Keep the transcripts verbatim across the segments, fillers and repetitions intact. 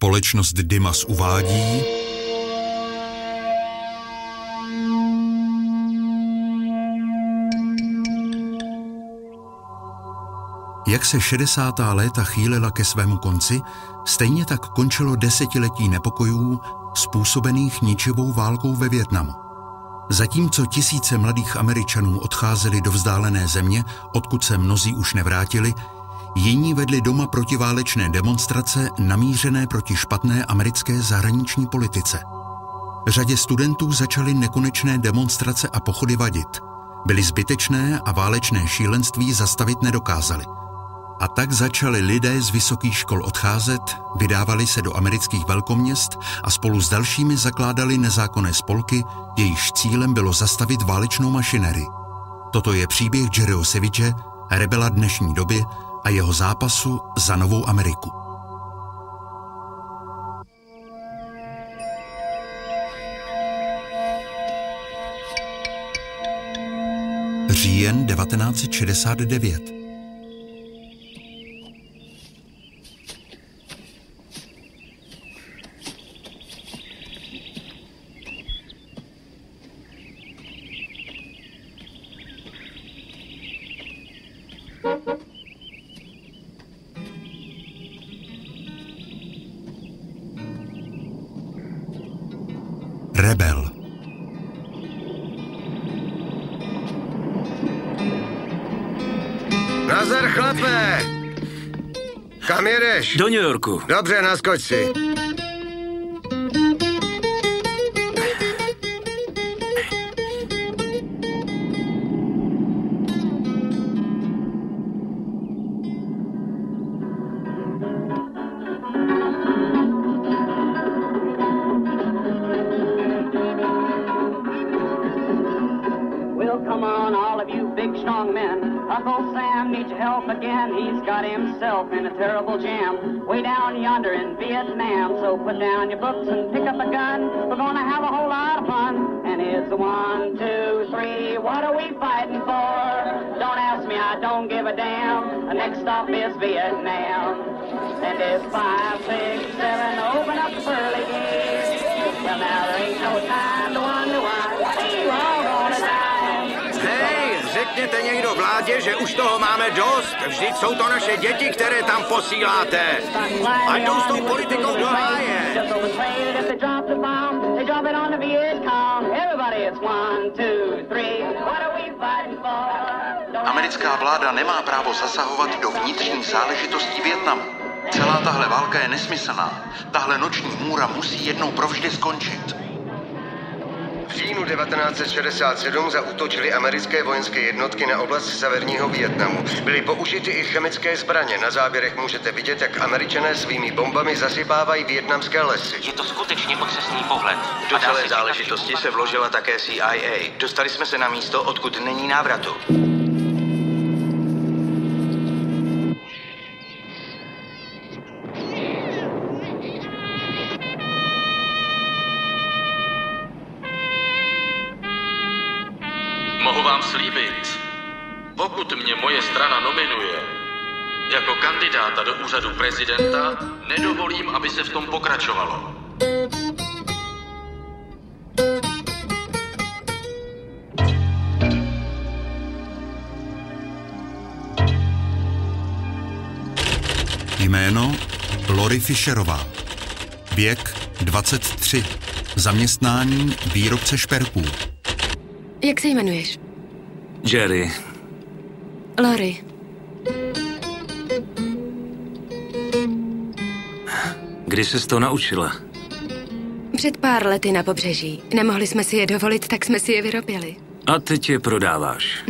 Společnost Dimas uvádí Jak se šedesátá léta chýlila ke svému konci, stejně tak končilo desetiletí nepokojů způsobených ničivou válkou ve Vietnamu. Zatímco tisíce mladých Američanů odcházeli do vzdálené země, odkud se mnozí už nevrátili, jiní vedli doma protiválečné demonstrace namířené proti špatné americké zahraniční politice. Řadě studentů začaly nekonečné demonstrace a pochody vadit. Byly zbytečné a válečné šílenství zastavit nedokázali. A tak začali lidé z vysokých škol odcházet, vydávali se do amerických velkoměst a spolu s dalšími zakládali nezákonné spolky, jejichž cílem bylo zastavit válečnou mašinerii. Toto je příběh Jerryho Savage, rebela dnešní doby a jeho zápasu za novou Ameriku. Říjen devatenáct set šedesát devět. Rebel. Nazdar, chlape! Kam jedeš? Do New Yorku. Dobře, naskoč si. In a terrible jam way down yonder in Vietnam. So put down your books and pick up a gun. We're gonna have a whole lot of fun. And it's one, two, three. What are we fighting for? Don't ask me, I don't give a damn. The next stop is Vietnam. And it's five, six, seven. Open up the pearly gates. Well, now there ain't no time to wonder why. Hey, we're all gonna die. Řekněte někdo vládě, že už toho máme dost. Vždyť jsou to naše děti, které tam posíláte. Ať jdou s tou politikou do háje. Americká vláda nemá právo zasahovat do vnitřních záležitostí Vietnamu. Celá tahle válka je nesmyslná. Tahle noční můra musí jednou provždy skončit. V říjnu devatenáct set šedesát sedm zaútočily americké vojenské jednotky na oblast severního Vietnamu. Byly použity i chemické zbraně. Na záběrech můžete vidět, jak Američané svými bombami zasypávají vietnamské lesy. Je to skutečně otřesný pohled. Do celé záležitosti se vložila také C I A. Dostali jsme se na místo, odkud není návratu. Mohu vám slíbit, pokud mě moje strana nominuje jako kandidáta do úřadu prezidenta, nedovolím, aby se v tom pokračovalo. Jméno Lori Fisherová. Věk dvacet tři. Zaměstnání výrobce šperků. Jak se jmenuješ? Jerry. Lori. Kdy ses to naučila? Před pár lety na pobřeží. Nemohli jsme si je dovolit, tak jsme si je vyrobili. A teď je prodáváš.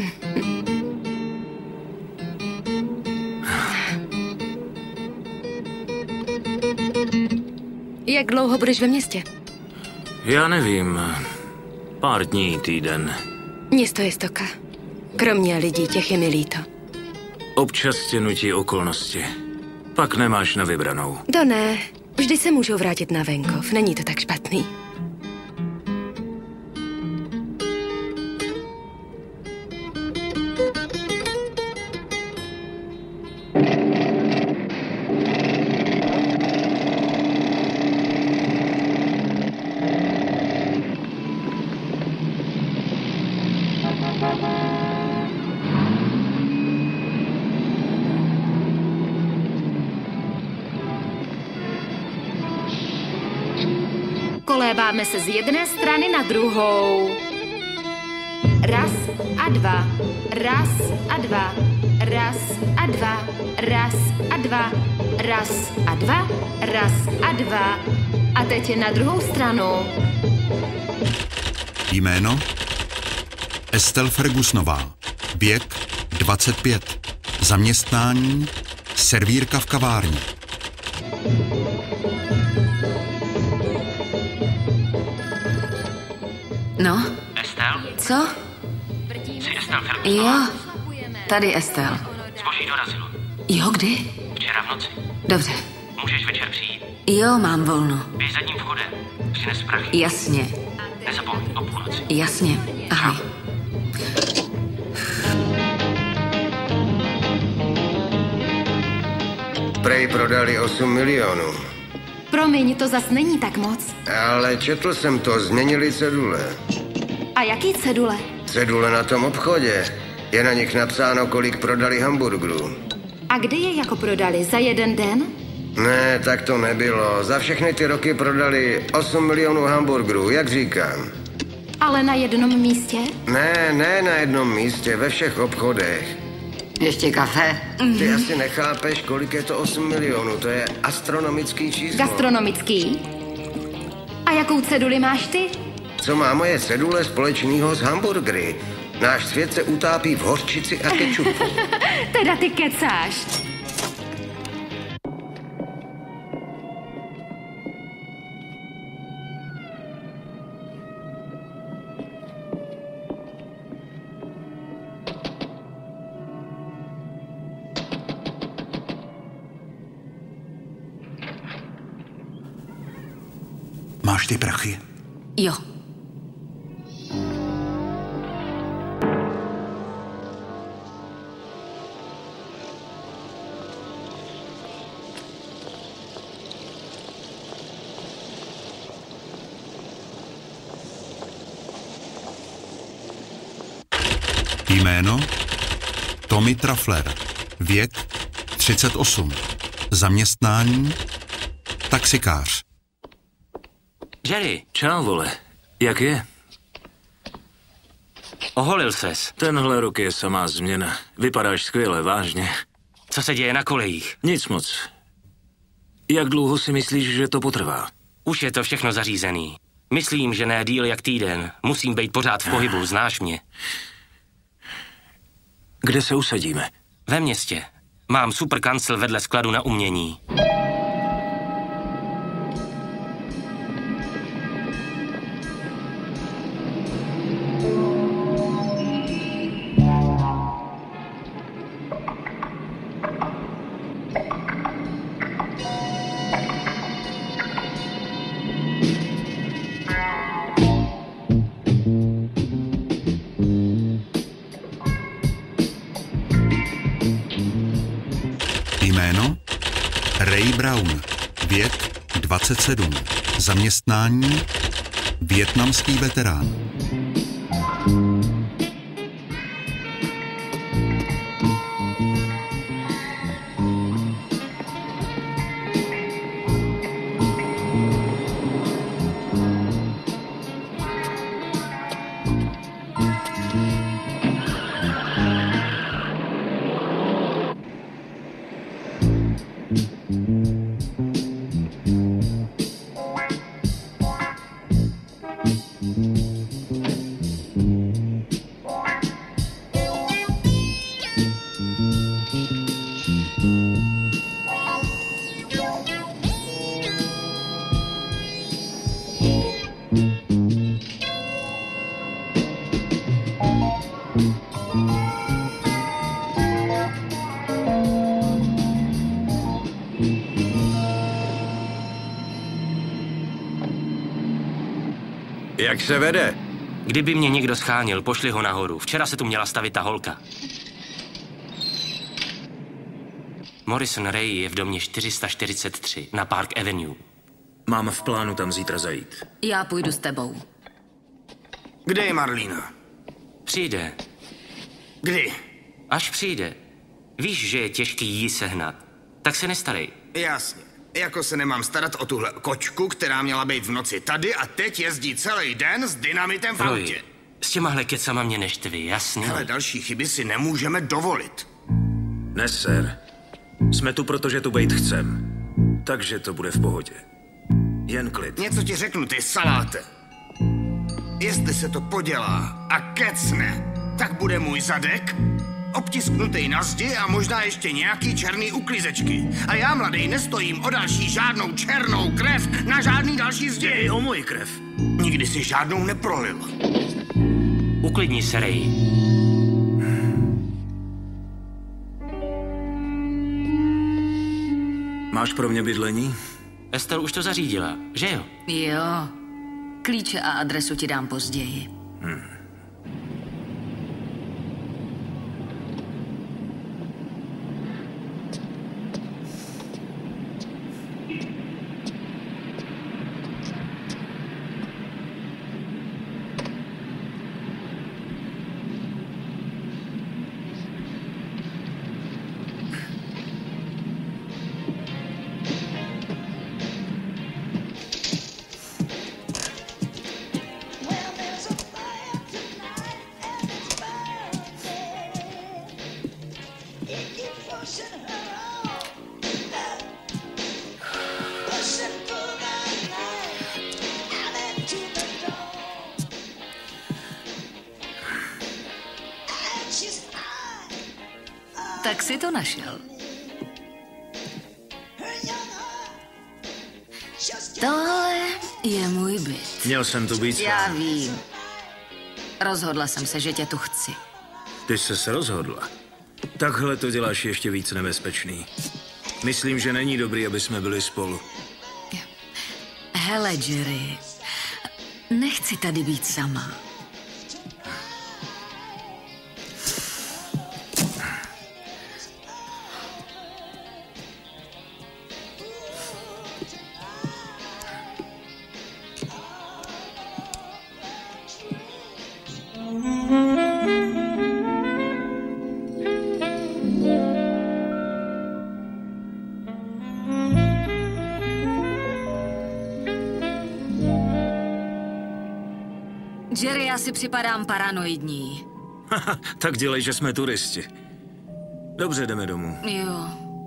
Jak dlouho budeš ve městě? Já nevím. Pár dní, týden. Město je stoka. Kromě lidí, těch je mi líto. Občas tě nutí okolnosti. Pak nemáš na vybranou. To ne. Vždy se můžou vrátit na venkov. Není to tak špatný. Koléváme se z jedné strany na druhou. Raz a dva, raz a dva, raz a dva, raz a dva, raz a dva, raz a dva. A teď na druhou stranu. Jméno? Estelle Fergusnová. Věk dvacet pět. Zaměstnání? Servírka v kavárně. No? Estelle? Co? Jsi Estelle Fergusnová? Jo, tady Estelle. Zboží dorazilo. Jo, kdy? Včera v noci. Dobře. Můžeš večer přijít? Jo, mám volno. Běž zadním vchodem. Přines prachy. Jasně. Nezapomeň o půlnoci. Jasně. Ahoj. Prej prodali osm milionů. Promiň, to zas není tak moc. Ale četl jsem to, změnili cedule. A jaký cedule? Cedule na tom obchodě. Je na nich napsáno, kolik prodali hamburgerů. A kdy je jako prodali? Za jeden den? Ne, tak to nebylo. Za všechny ty roky prodali osm milionů hamburgerů, jak říkám. Ale na jednom místě? Ne, ne na jednom místě, ve všech obchodech. Ještě kafe? Ty asi nechápeš, kolik je to osm milionů, to je astronomický číslo. Gastronomický? A jakou ceduli máš ty? Co má moje cedule společného s hamburgery? Náš svět se utápí v hořčici a kečupu. Teda ty kecáš. Máš ty prachy? Jo. Jméno? Tommy Truffler. Věk třicet osm. Zaměstnání? Taxikář. Jerry. Čau, vole. Jak je? Oholil ses. Tenhle rok je samá změna. Vypadáš skvěle, vážně. Co se děje na kolejích? Nic moc. Jak dlouho si myslíš, že to potrvá? Už je to všechno zařízený. Myslím, že ne díl jak týden. Musím být pořád v pohybu, znáš mě. Kde se usadíme? Ve městě. Mám super kancel vedle skladu na umění. Jméno? Ray Brown. Věk dvacet sedm. Zaměstnání? Vietnamský veterán. Jak se vede? Kdyby mě někdo schánil, pošli ho nahoru. Včera se tu měla stavit ta holka. Morrison Ray je v domě čtyři sta čtyřicet tři na Park Avenue. Mám v plánu tam zítra zajít. Já půjdu s tebou. Kde je Marlína? Přijde. Kdy? Až přijde. Víš, že je těžký jí sehnat. Tak se nestarej. Jasně. Jako se nemám starat o tuhle kočku, která měla být v noci tady a teď jezdí celý den s dynamitem v autě. S těmahle kecama mě neštví, jasně? Ale další chyby si nemůžeme dovolit. Ne, sir. Jsme tu, protože tu bejt chcem. Takže to bude v pohodě. Jen klid. Něco ti řeknu, ty saláte. Jestli se to podělá a kecne, tak bude můj zadek obtisknutý na zdi a možná ještě nějaký černý uklízečky. A já, mladej, nestojím o další žádnou černou krev na žádný další zdi. Jde i o moji krev. Nikdy si žádnou neprolil. Uklidni se, Ray. Máš pro mě bydlení? Estelle už to zařídila, že jo? Jo. Klíče a adresu ti dám později. Hmm. Tak si to našel. Tohle je můj byt. Měl jsem tu být. Já vím. Rozhodla jsem se, že tě tu chci. Ty jsi se rozhodla. Takhle to děláš ještě víc nebezpečný. Myslím, že není dobrý, aby jsme byli spolu. Hele, Jerry, nechci tady být sama. Jerry, já si připadám paranoidní. Tak dělej, že jsme turisti. Dobře, jdeme domů. Jo.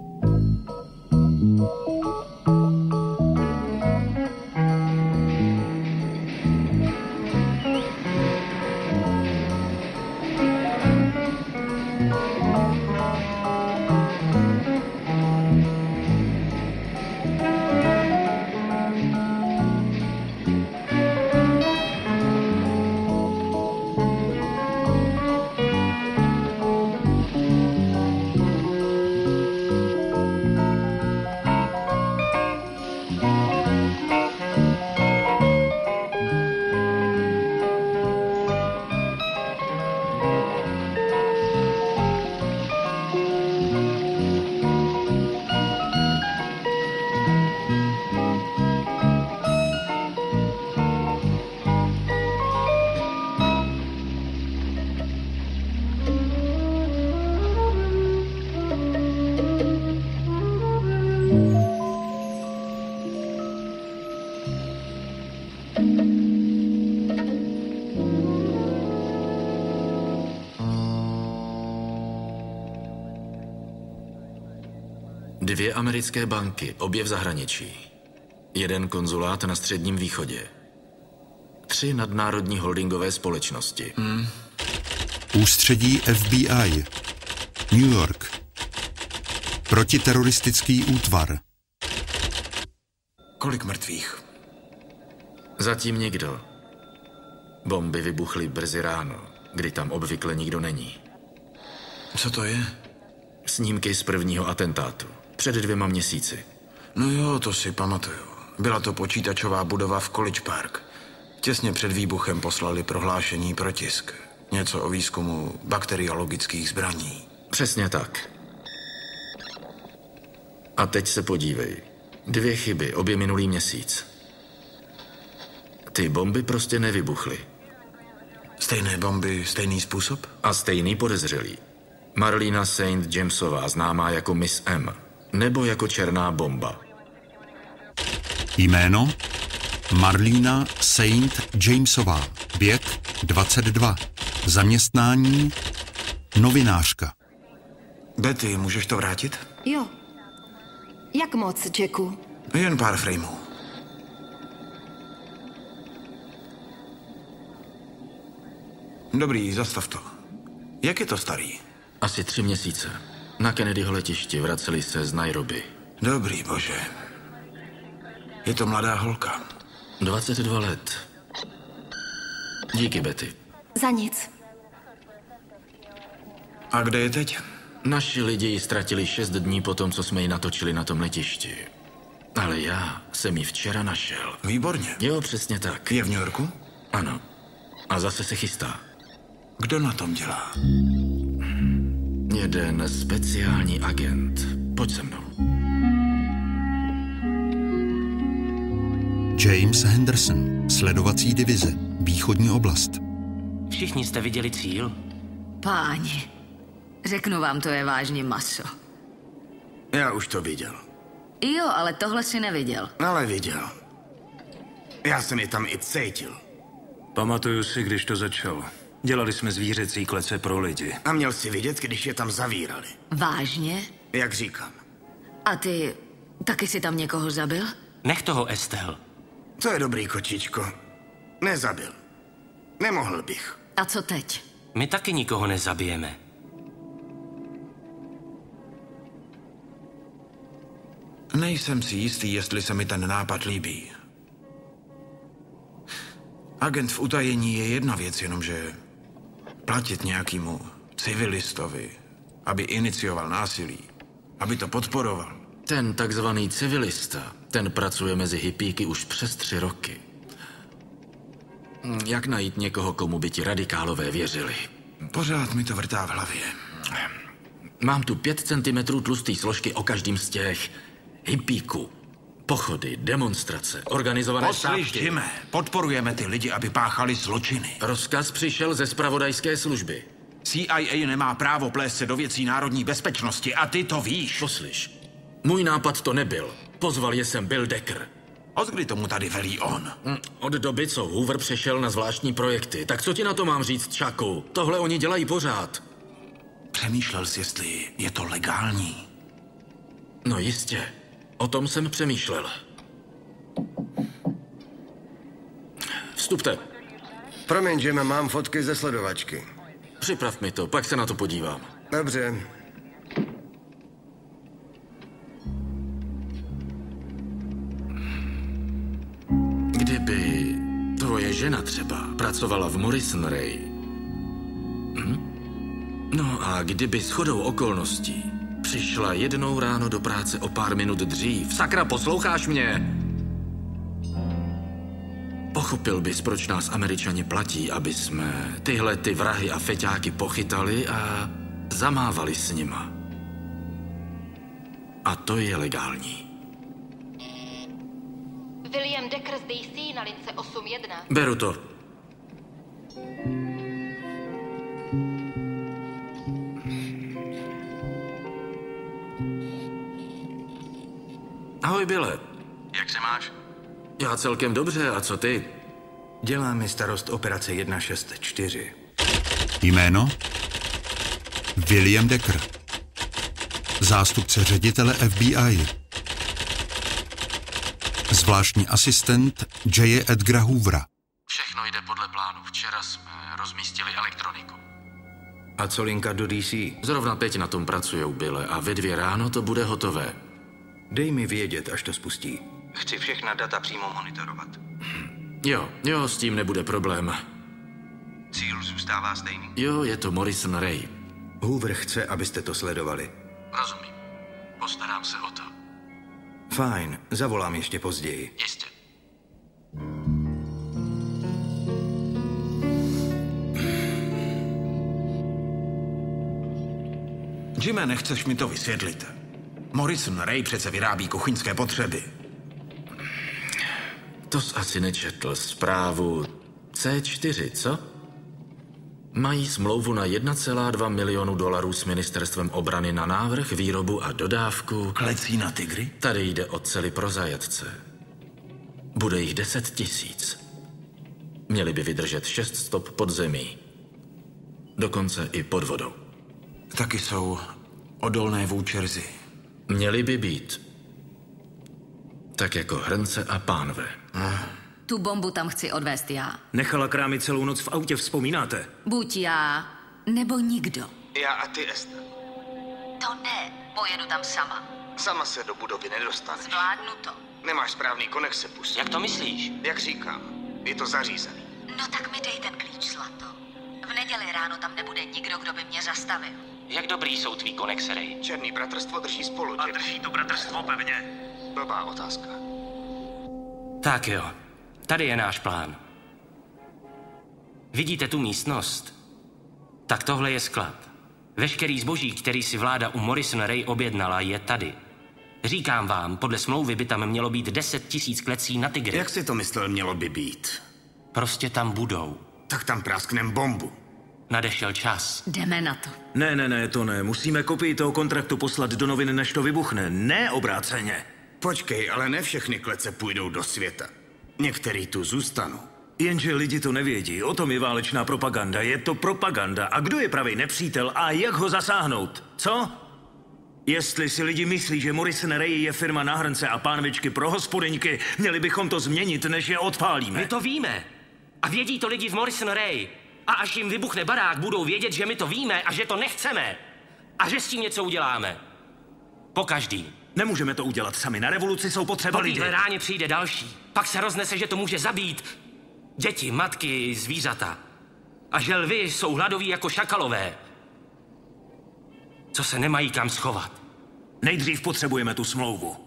Dvě americké banky, obě v zahraničí. Jeden konzulát na Středním východě. Tři nadnárodní holdingové společnosti. Hmm. Ústředí F B I. New York. Protiteroristický útvar. Kolik mrtvých? Zatím nikdo. Bomby vybuchly brzy ráno, kdy tam obvykle nikdo není. Co to je? Snímky z prvního atentátu. Před dvěma měsíci. No jo, to si pamatuju. Byla to počítačová budova v College Park. Těsně před výbuchem poslali prohlášení pro tisk. Něco o výzkumu bakteriologických zbraní. Přesně tak. A teď se podívej. Dvě chyby, obě minulý měsíc. Ty bomby prostě nevybuchly. Stejné bomby, stejný způsob? A stejný podezřelý. Marlena Saint Jamesová, známá jako Miss M. Nebo jako Černá bomba. Jméno? Marlena Saint Jamesová. Věk dvacet dva. Zaměstnání? Novinářka. Betty, můžeš to vrátit? Jo. Jak moc, Jacku? Jen pár frameů. Dobrý, zastav to. Jak je to starý? Asi tři měsíce. Na Kennedyho letišti vraceli se z Nairobi. Dobrý, bože. Je to mladá holka. dvacet dva let. Díky, Betty. Za nic. A kde je teď? Naši lidi ji ztratili šest dní po tom, co jsme ji natočili na tom letišti. Ale já jsem ji včera našel. Výborně. Jo, přesně tak. Je v New Yorku? Ano. A zase se chystá. Kdo na tom dělá? Jeden speciální agent. Pojď se mnou. James Henderson, sledovací divize, východní oblast. Všichni jste viděli cíl? Páni, řeknu vám, to je vážně maso. Já už to viděl. Jo, ale tohle si neviděl. Ale viděl. Já jsem je tam i cítil. Pamatuju si, když to začalo. Dělali jsme zvířecí klece pro lidi. A měl si vidět, když je tam zavírali. Vážně? Jak říkám. A ty taky si tam někoho zabil? Nech toho, Estel. To je dobrý, kočičko. Nezabil. Nemohl bych. A co teď? My taky nikoho nezabijeme. Nejsem si jistý, jestli se mi ten nápad líbí. Agent v utajení je jedna věc, jenomže platit nějakému civilistovi, aby inicioval násilí, aby to podporoval. Ten takzvaný civilista, ten pracuje mezi hippíky už přes tři roky. Jak najít někoho, komu by ti radikálové věřili? Pořád mi to vrtá v hlavě. Mám tu pět centimetrů tlustý složky o každým z těch hippíků. Pochody, demonstrace, organizované Poslyš, stávky. Jime, podporujeme ty lidi, aby páchali zločiny. Rozkaz přišel ze zpravodajské služby. C I A nemá právo plést se do věcí národní bezpečnosti a ty to víš. Poslyš, můj nápad to nebyl. Pozval je sem Bill Decker. Od kdy tomu tady velí on? Od doby, co Hoover přešel na zvláštní projekty. Tak co ti na to mám říct, Chucku? Tohle oni dělají pořád. Přemýšlel jsi, jestli je to legální. No jistě. O tom jsem přemýšlel. Vstupte. Promiň, Jim, mám fotky ze sledovačky. Připrav mi to, pak se na to podívám. Dobře. Kdyby tvoje žena třeba pracovala v Morrison Ray. Hm? No a kdyby shodou okolností přišla jednou ráno do práce o pár minut dřív. Sakra, posloucháš mě? Pochopil bys, proč nás Američani platí, aby jsme tyhle ty vrahy a feťáky pochytali a zamávali s nima. A to je legální. William Decker z D C na lince osm jedna. Beru to. Ahoj, Bille. Jak se máš? Já celkem dobře, a co ty? Dělá mi starost operace jedna šest čtyři. Jméno? William Decker. Zástupce ředitele F B I. Zvláštní asistent J. Edgara Hoovera. Všechno jde podle plánu. Včera jsme rozmístili elektroniku. A co linka do D C? Zrovna teď na tom pracujou, Bille, a ve dvě ráno to bude hotové. Dej mi vědět, až to spustí. Chci všechna data přímo monitorovat. Jo, jo, s tím nebude problém. Cíl zůstává stejný? Jo, je to Morrison Ray. Hoover chce, abyste to sledovali. Rozumím. Postarám se o to. Fajn, zavolám ještě později. Jistě. Jime, nechceš mi to vysvětlit? Morrison Ray přece vyrábí kuchyňské potřeby. To jsi asi nečetl zprávu C čtyři, co? Mají smlouvu na jedna celá dva milionu dolarů s ministerstvem obrany na návrh, výrobu a dodávku. Klecí na tygry? Tady jde o cely pro zajatce. Bude jich deset tisíc. Měli by vydržet šest stop pod zemí. Dokonce i pod vodou. Taky jsou odolné vůči rzi. Měli by být. Tak jako hrnce a pánve. Ah. Tu bombu tam chci odvést já. Nechala krámy celou noc v autě, vzpomínáte? Buď já, nebo nikdo. Já a ty, Esther. To ne, pojedu tam sama. Sama se do budovy nedostaneš. Zvládnu to. Nemáš správný konexe, pusy. Jak to myslíš? Jak říkám, je to zařízený. No tak mi dej ten klíč, Zlato. V neděli ráno tam nebude nikdo, kdo by mě zastavil. Jak dobrý jsou tvý konexery? Černý bratrstvo drží spolu, A drží to bratrstvo pevně. Blbá otázka. Tak jo, tady je náš plán. Vidíte tu místnost? Tak tohle je sklad. Veškerý zboží, který si vláda u Morrison Ray objednala, je tady. Říkám vám, podle smlouvy by tam mělo být deset tisíc klecí na tygry. Jak si to myslel, mělo by být? Prostě tam budou. Tak tam prásknem bombu. Nadešel čas. Jdeme na to. Ne, ne, ne, to ne. Musíme kopii toho kontraktu poslat do novin, než to vybuchne. Ne obráceně. Počkej, ale ne všechny klece půjdou do světa. Některý tu zůstanou. Jenže lidi to nevědí. O tom je válečná propaganda. Je to propaganda. A kdo je pravý nepřítel a jak ho zasáhnout? Co? Jestli si lidi myslí, že Morrison Ray je firma na hrnce a pánvičky pro hospodyňky, měli bychom to změnit, než je odpálíme. My to víme. A vědí to lidi v Morrison Ray. A až jim vybuchne barák, budou vědět, že my to víme a že to nechceme. A že s tím něco uděláme. Po každý. Nemůžeme to udělat sami. Na revoluci jsou potřeba lidi. Po téhle ráně přijde další. Pak se roznese, že to může zabít děti, matky, zvířata. A že lvy jsou hladoví jako šakalové. Co se nemají kam schovat. Nejdřív potřebujeme tu smlouvu.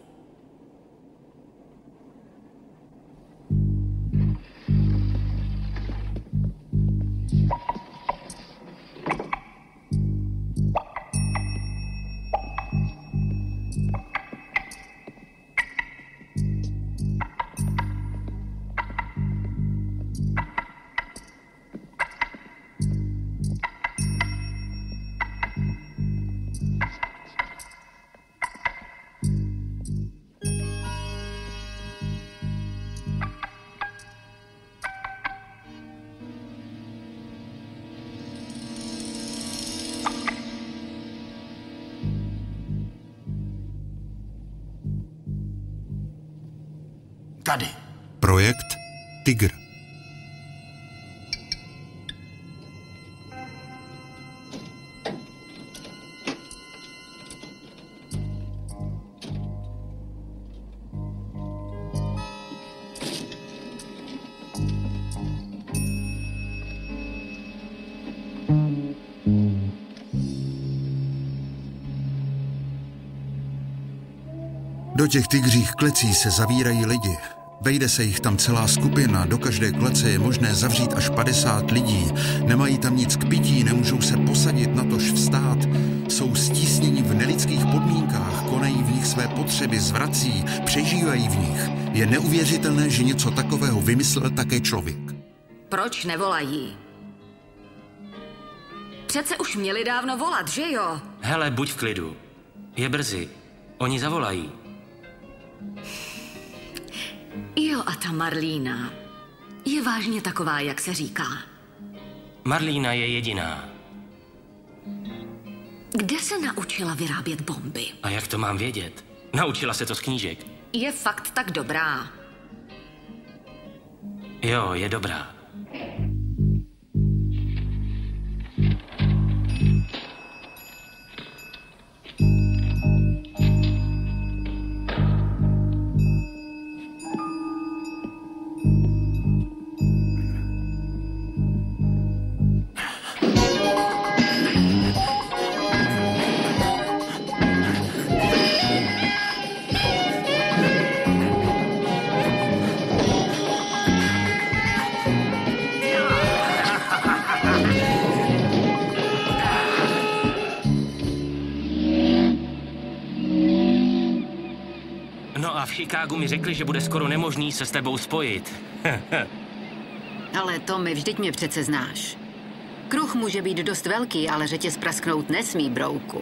Tady. Projekt Tygr. Do těch tygřích klecí se zavírají lidi. Vejde se jich tam celá skupina, do každé klece je možné zavřít až padesát lidí. Nemají tam nic k pití, nemůžou se posadit, natož vstát. Jsou stísněni v nelidských podmínkách, konají v nich své potřeby, zvrací, přežívají v nich. Je neuvěřitelné, že něco takového vymyslel také člověk. Proč nevolají? Přece už měli dávno volat, že jo? Hele, buď v klidu. Je brzy. Oni zavolají. Jo, a ta Marlína je vážně taková, jak se říká. Marlína je jediná. Kde se naučila vyrábět bomby? A jak to mám vědět? Naučila se to z knížek. Je fakt tak dobrá. Jo, je dobrá. V Chicagu mi řekli, že bude skoro nemožný se s tebou spojit. Ale Tommy, vždyť mě přece znáš. Kruh může být dost velký, ale řetěz prasknout nesmí, brouku.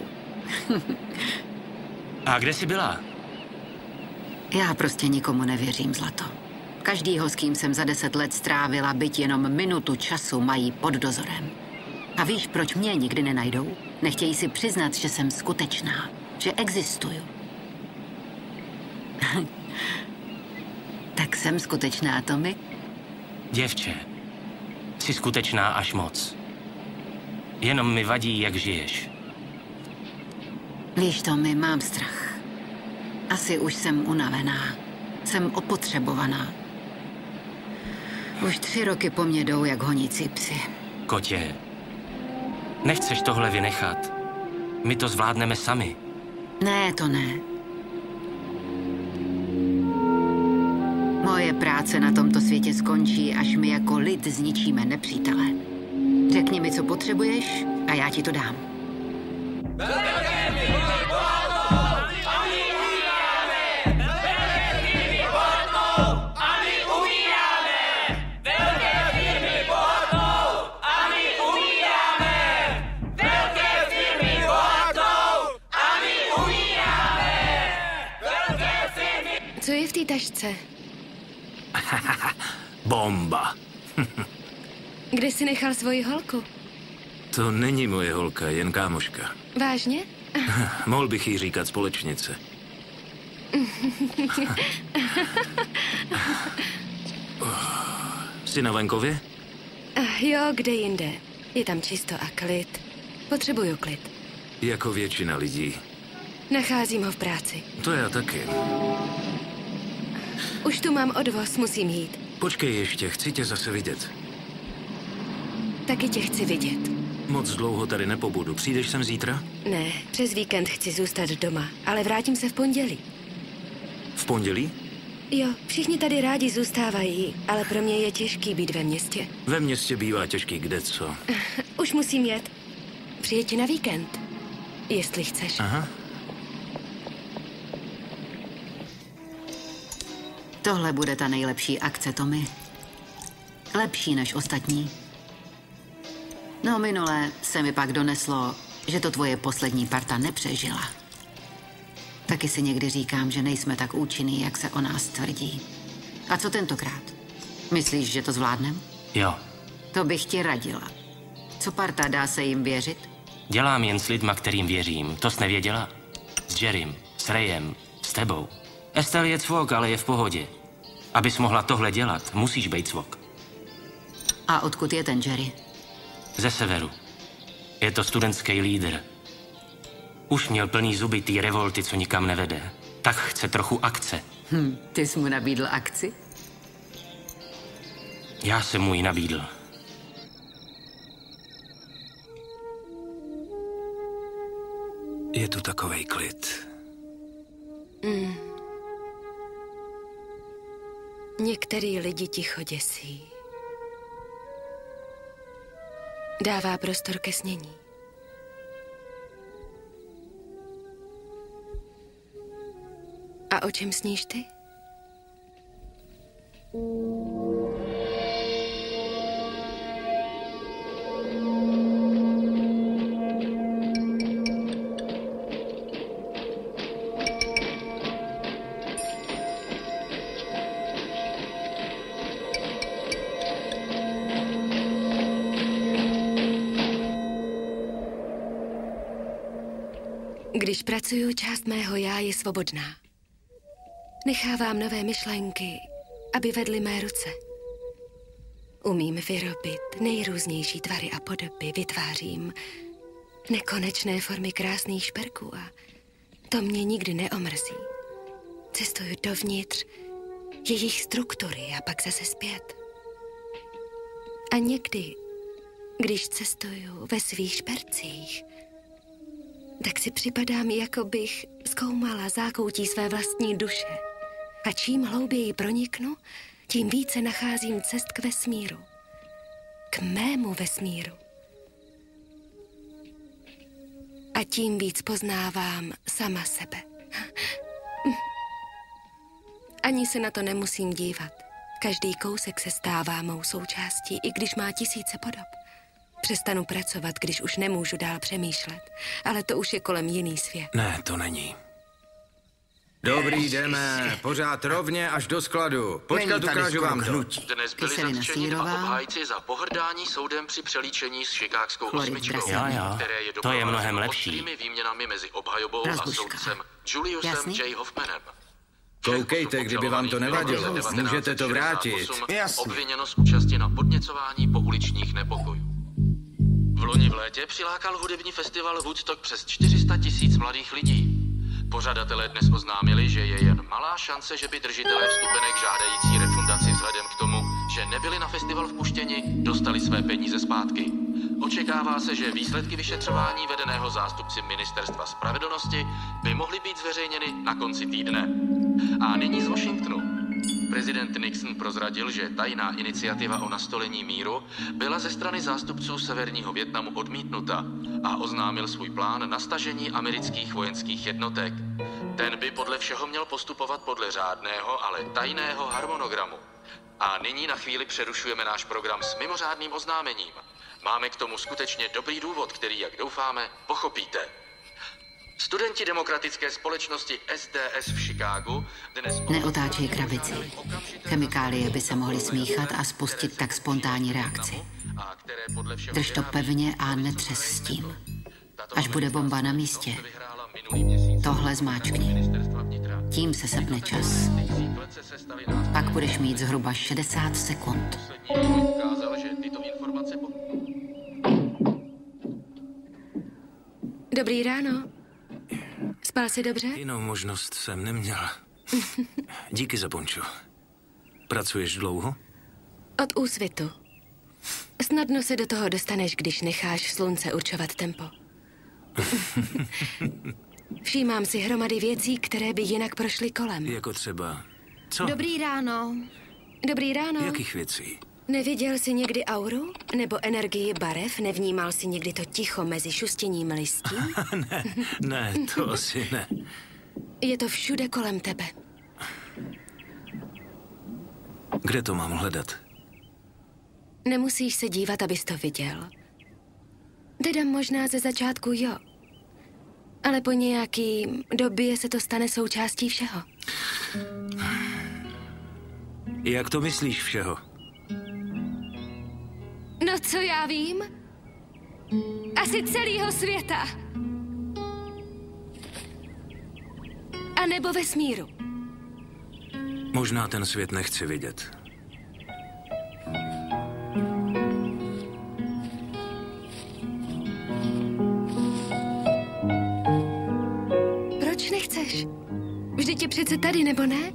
A kde jsi byla? Já prostě nikomu nevěřím, zlato. Každýho, s kým jsem za deset let strávila, byť jenom minutu času, mají pod dozorem. A víš, proč mě nikdy nenajdou? Nechtějí si přiznat, že jsem skutečná, že existuju. Tak jsem skutečná, Tommy? Děvče, jsi skutečná až moc. Jenom mi vadí, jak žiješ. Víš, Tommy, mám strach. Asi už jsem unavená. Jsem opotřebovaná. Už tři roky po mně jdou jak honící psi. Kotě, nechceš tohle vynechat? My to zvládneme sami. Ne, to ne. Moje práce na tomto světě skončí, až my jako lid zničíme nepřítele. Řekni mi, co potřebuješ a já ti to dám. Co je v té tašce? Bomba. Kde jsi nechal svoji holku? To není moje holka, jen kámoška. Vážně? Mohl bych jí říkat společnice. Jsi na venkově? Jo, kde jinde. Je tam čisto a klid. Potřebuju klid. Jako většina lidí. Nacházím ho v práci. To já taky. Už tu mám odvoz, musím jít. Počkej ještě, chci tě zase vidět. Taky tě chci vidět. Moc dlouho tady nepobudu. Přijdeš sem zítra? Ne, přes víkend chci zůstat doma, ale vrátím se v pondělí. V pondělí? Jo, všichni tady rádi zůstávají, ale pro mě je těžký být ve městě. Ve městě bývá těžký kdeco. Už musím jet. Přijeď na víkend, jestli chceš. Aha. Tohle bude ta nejlepší akce, Tommy. Lepší než ostatní. No, minule se mi pak doneslo, že to tvoje poslední parta nepřežila. Taky si někdy říkám, že nejsme tak účinní, jak se o nás tvrdí. A co tentokrát? Myslíš, že to zvládnem? Jo. To bych ti radila. Co parta, dá se jim věřit? Dělám jen s lidma, kterým věřím. To jsi nevěděla? S Jerrym, s Rayem, s tebou. Estelle je cvok, ale je v pohodě. Abys mohla tohle dělat, musíš být cvok. A odkud je ten Jerry? Ze severu. Je to studentský lídr. Už měl plný zuby té revolty, co nikam nevede. Tak chce trochu akce. Hm, ty jsi mu nabídl akci? Já jsem mu ji nabídl. Je tu takovej klid. Mm. Některý lidi ticho děsí. Dává prostor ke snění. A o čem sníš ty? Když pracuju, část mého já je svobodná. Nechávám nové myšlenky, aby vedly mé ruce. Umím vyrobit nejrůznější tvary a podoby, vytvářím nekonečné formy krásných šperků a to mě nikdy neomrzí. Cestuju dovnitř jejich struktury a pak zase zpět. A někdy, když cestuju ve svých špercích, tak si připadám, jako bych zkoumala zákoutí své vlastní duše. A čím hlouběji proniknu, tím více nacházím cest k vesmíru. K mému vesmíru. A tím víc poznávám sama sebe. Ani se na to nemusím dívat. Každý kousek se stává mou součástí, i když má tisíce podob. Přestanu pracovat, když už nemůžu dál přemýšlet. Ale to už je kolem jiný svět. Ne, to není. Dobrý, jdeme. Pořád rovně až do skladu. Počkat, ukážu vám to. Dnes byli zatčeni dva obhájci za pohrdání soudem při přelíčení s chicagskou osmičkou, Jo, jo. které je To je mnohem doprovázelo lepší. ostrými výměnami mezi obhajobou a soudcem Juliusem Jasný? J. Hoffmanem. Koukejte, kdyby vám to nevadilo. Můžete to vrátit. Jasný. Obviněno z účasti na podněcování pouličních nepokojů. V loni v létě přilákal hudební festival Woodstock přes čtyři sta tisíc mladých lidí. Pořadatelé dnes oznámili, že je jen malá šance, že by držitelé vstupenek žádající refundaci vzhledem k tomu, že nebyli na festival vpuštěni, dostali své peníze zpátky. Očekává se, že výsledky vyšetřování vedeného zástupci Ministerstva spravedlnosti by mohly být zveřejněny na konci týdne. A nyní z Washingtonu. Prezident Nixon prozradil, že tajná iniciativa o nastolení míru byla ze strany zástupců Severního Vietnamu odmítnuta a oznámil svůj plán na stažení amerických vojenských jednotek. Ten by podle všeho měl postupovat podle řádného, ale tajného harmonogramu. A nyní na chvíli přerušujeme náš program s mimořádným oznámením. Máme k tomu skutečně dobrý důvod, který, jak doufáme, pochopíte. Studenti demokratické společnosti S D S v Chicagu dnes... Neotáčej krabici. Chemikálie by se mohly smíchat a spustit tak spontánní reakci. Drž to pevně a netřes s tím. Až bude bomba na místě, tohle zmáčkni. Tím se sepne čas. Pak budeš mít zhruba šedesát sekund. Dobrý ráno. Spal jsi dobře? Jinou možnost jsem neměl. Díky za pončo. Pracuješ dlouho? Od úsvitu. Snadno se do toho dostaneš, když necháš slunce určovat tempo. Všímám si hromady věcí, které by jinak prošly kolem. Jako třeba... Co? Dobrý ráno. Dobrý ráno. Jakých věcí? Neviděl jsi někdy auru? Nebo energii barev? Nevnímal jsi někdy to ticho mezi šustěním listí? ne, ne, to asi ne. Je to všude kolem tebe. Kde to mám hledat? Nemusíš se dívat, abys to viděl. Teda možná ze začátku jo. Ale po nějaký době se to stane součástí všeho. Jak to myslíš všeho? No co já vím? Asi celého světa. A nebo vesmíru. Možná ten svět nechci vidět. Proč nechceš? Vždyť je přece tady, nebo ne?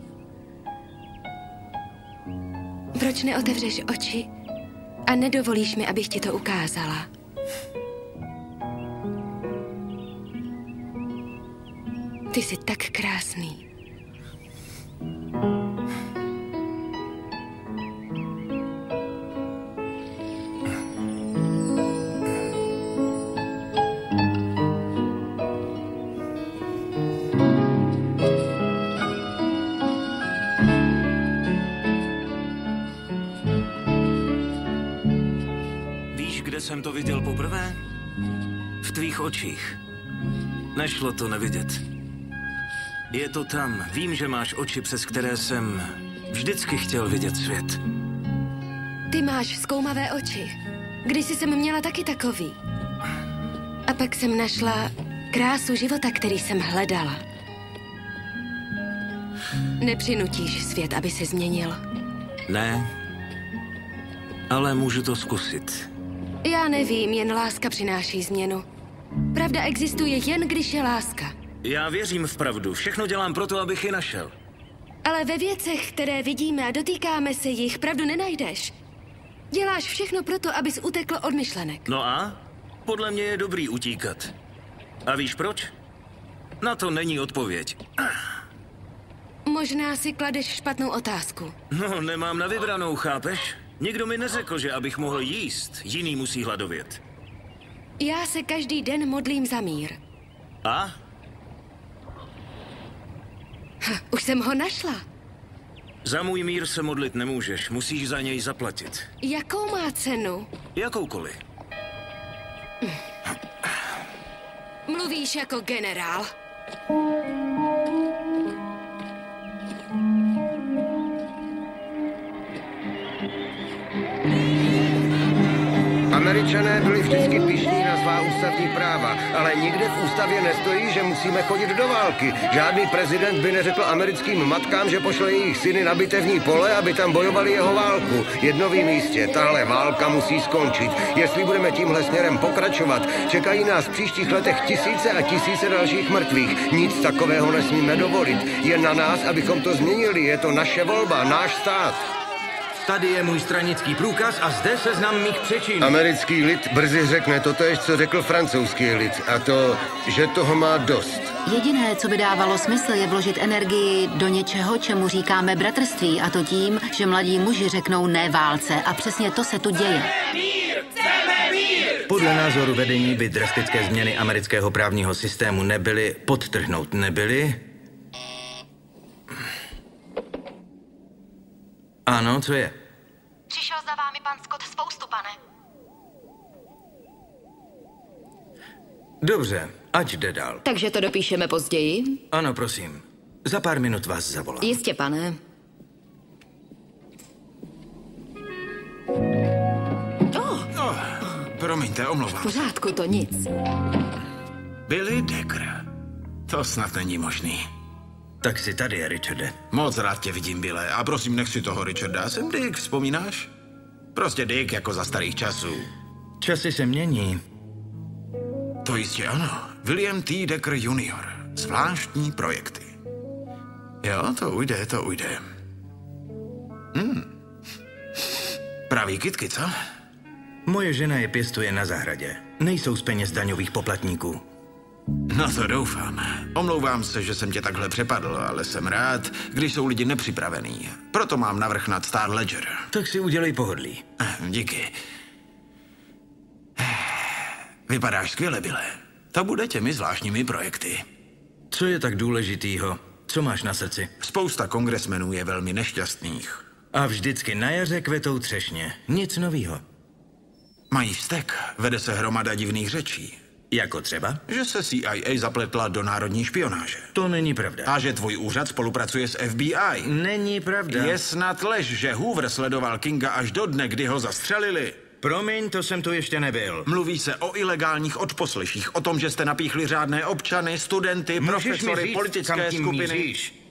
Proč neotevřeš oči a nedovolíš mi, abych ti to ukázala? Ty jsi tak krásný. Jsem to viděl poprvé? V tvých očích. Nešlo to nevidět. Je to tam. Vím, že máš oči, přes které jsem vždycky chtěl vidět svět. Ty máš zkoumavé oči. Kdysi jsem měla taky takový. A pak jsem našla krásu života, který jsem hledala. Nepřinutíš svět, aby se změnil. Ne, ale můžu to zkusit. Já nevím, jen láska přináší změnu. Pravda existuje jen, když je láska. Já věřím v pravdu. Všechno dělám proto, abych ji našel. Ale ve věcech, které vidíme a dotýkáme se jich, pravdu nenajdeš. Děláš všechno proto, abys utekl od myšlenek. No a? Podle mě je dobrý utíkat. A víš proč? Na to není odpověď. Možná si kladeš špatnou otázku. No, nemám na vybranou, chápeš? Nikdo mi neřekl, že abych mohl jíst, jiný musí hladovět. Já se každý den modlím za mír. A? Ha, už jsem ho našla. Za můj mír se modlit nemůžeš, musíš za něj zaplatit. Jakou má cenu? Jakoukoliv. Mluvíš jako generál. Američané byli vždycky pyšní na svá ústavní práva, ale nikde v ústavě nestojí, že musíme chodit do války. Žádný prezident by neřekl americkým matkám, že pošle jejich syny na bitevní pole, aby tam bojovali jeho válku. Jedno vím jistě, tahle válka musí skončit. Jestli budeme tímhle směrem pokračovat, čekají nás v příštích letech tisíce a tisíce dalších mrtvých. Nic takového nesmíme dovolit. Je na nás, abychom to změnili. Je to naše volba, náš stát. Tady je můj stranický průkaz a zde seznam mých přečinů. Americký lid brzy řekne totéž, co řekl francouzský lid, a to, že toho má dost. Jediné, co by dávalo smysl, je vložit energii do něčeho, čemu říkáme bratrství, a to tím, že mladí muži řeknou ne válce, a přesně to se tu děje. Podle názoru vedení by drastické změny amerického právního systému nebyly, podtrhnout nebyly. Ano, co je? Přišel za vámi pan Scott spoustu, pane. Dobře, ať jde dál. Takže to dopíšeme později? Ano, prosím. Za pár minut vás zavolám. Jistě, pane. Oh. Oh, promiňte, omlouvám. V pořádku, to nic. Billy Decker. To snad není možný. Tak jsi tady, Richarde. Moc rád tě vidím, Bille. A prosím, nech si toho Richarda. Jsem Dick, vzpomínáš? Prostě Dick, jako za starých časů. Časy se mění. To jistě ano. William T. Decker junior Zvláštní projekty. Jo, to ujde, to ujde. Hmm. Pravý kytky, co? Moje žena je pěstuje na zahradě. Nejsou z peněz daňových poplatníků. No to doufám. Omlouvám se, že jsem tě takhle přepadl, ale jsem rád, když jsou lidi nepřipravení. Proto mám navrch nad Star Ledger. Tak si udělej pohodlí. Díky. Vypadáš skvěle, Bille. To bude těmi zvláštními projekty. Co je tak důležitýho? Co máš na srdci? Spousta kongresmenů je velmi nešťastných. A vždycky na jaře kvetou třešně. Nic novýho. Mají vztek. Vede se hromada divných řečí. Jako třeba? Že se C I A zapletla do národní špionáže. To není pravda. A že tvůj úřad spolupracuje s F B I. Není pravda. Je snad lež, že Hoover sledoval Kinga až do dne, kdy ho zastřelili. Promiň, to jsem tu ještě nebyl. Mluví se o ilegálních odposleších, o tom, že jste napíchli řádné občany, studenty, Můžeš profesory, říct, politické skupiny. Míříš?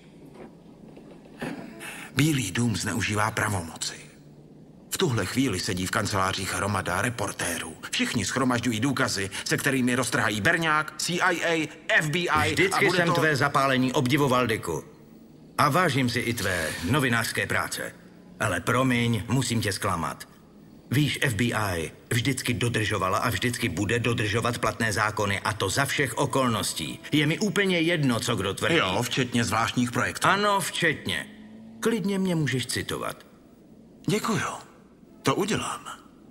Bílý dům zneužívá pravomoci. V tuhle chvíli sedí v kancelářích hromada reportérů. Všichni schromažďují důkazy, se kterými roztrhají berňák, C I A, F B I. Vždycky a bude jsem to... tvé zapálení obdivoval, Dicku. A vážím si i tvé novinářské práce. Ale promiň, musím tě zklamat. Víš, F B I vždycky dodržovala a vždycky bude dodržovat platné zákony, a to za všech okolností. Je mi úplně jedno, co kdo tvrdí. Jo, včetně zvláštních projektů. Ano, včetně. Klidně mě můžeš citovat. Děkuju. To udělám.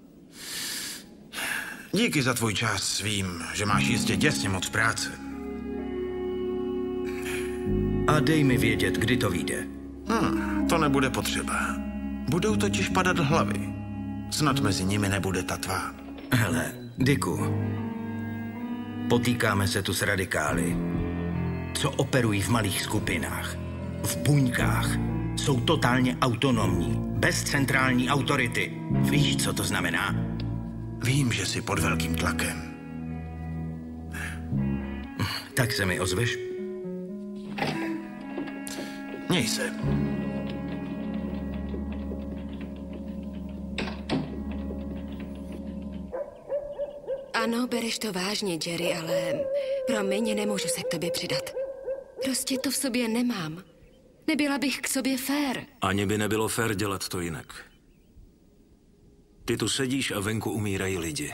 Díky za tvůj čas. Vím, že máš jistě děsně moc práce. A dej mi vědět, kdy to vyjde. Hm, to nebude potřeba. Budou totiž padat hlavy. Snad mezi nimi nebude ta tvá. Hele, Dicku, potýkáme se tu s radikály, co operují v malých skupinách, v buňkách, jsou totálně autonomní, bez centrální autority. Víš, co to znamená? Vím, že jsi pod velkým tlakem. Tak se mi ozveš? Měj se. Ano, bereš to vážně, Jerry, ale promiň, nemůžu se k tobě přidat. Prostě to v sobě nemám. Nebyla bych k sobě fér. Ani by nebylo fér dělat to jinak. Ty tu sedíš a venku umírají lidi.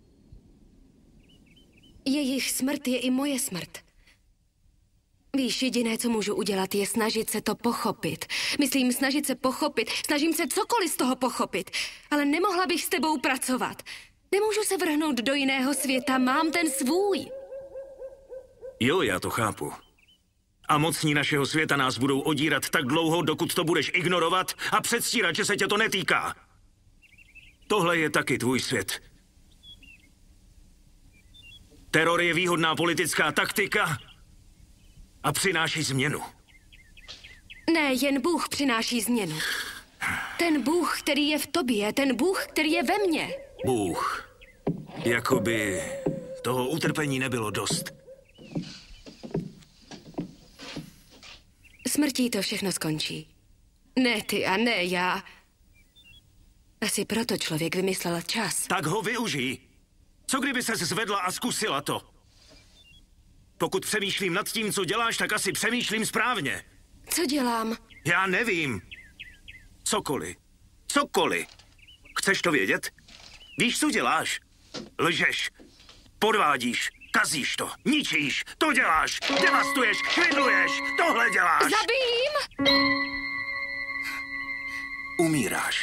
Jejich smrt je i moje smrt. Víš, jediné, co můžu udělat, je snažit se to pochopit. Myslím, snažit se pochopit. Snažím se cokoliv z toho pochopit. Ale nemohla bych s tebou pracovat. Nemůžu se vrhnout do jiného světa, mám ten svůj. Jo, já to chápu. A mocní našeho světa nás budou odírat tak dlouho, dokud to budeš ignorovat a předstírat, že se tě to netýká. Tohle je taky tvůj svět. Teror je výhodná politická taktika a přináší změnu. Ne, jen Bůh přináší změnu. Ten Bůh, který je v tobě, ten Bůh, který je ve mně. Bůh. Jakoby toho utrpení nebylo dost. Smrtí to všechno skončí. Ne ty a ne já. Asi proto člověk vymyslel čas. Tak ho využij. Co kdyby ses zvedla a zkusila to? Pokud přemýšlím nad tím, co děláš, tak asi přemýšlím správně. Co dělám? Já nevím. Cokoliv. Cokoliv. Chceš to vědět? Víš, co děláš? Lžeš. Podvádíš. Kazíš to. Ničíš. To děláš. Devastuješ. Švindluješ. Tohle děláš. Zabijím? Umíráš.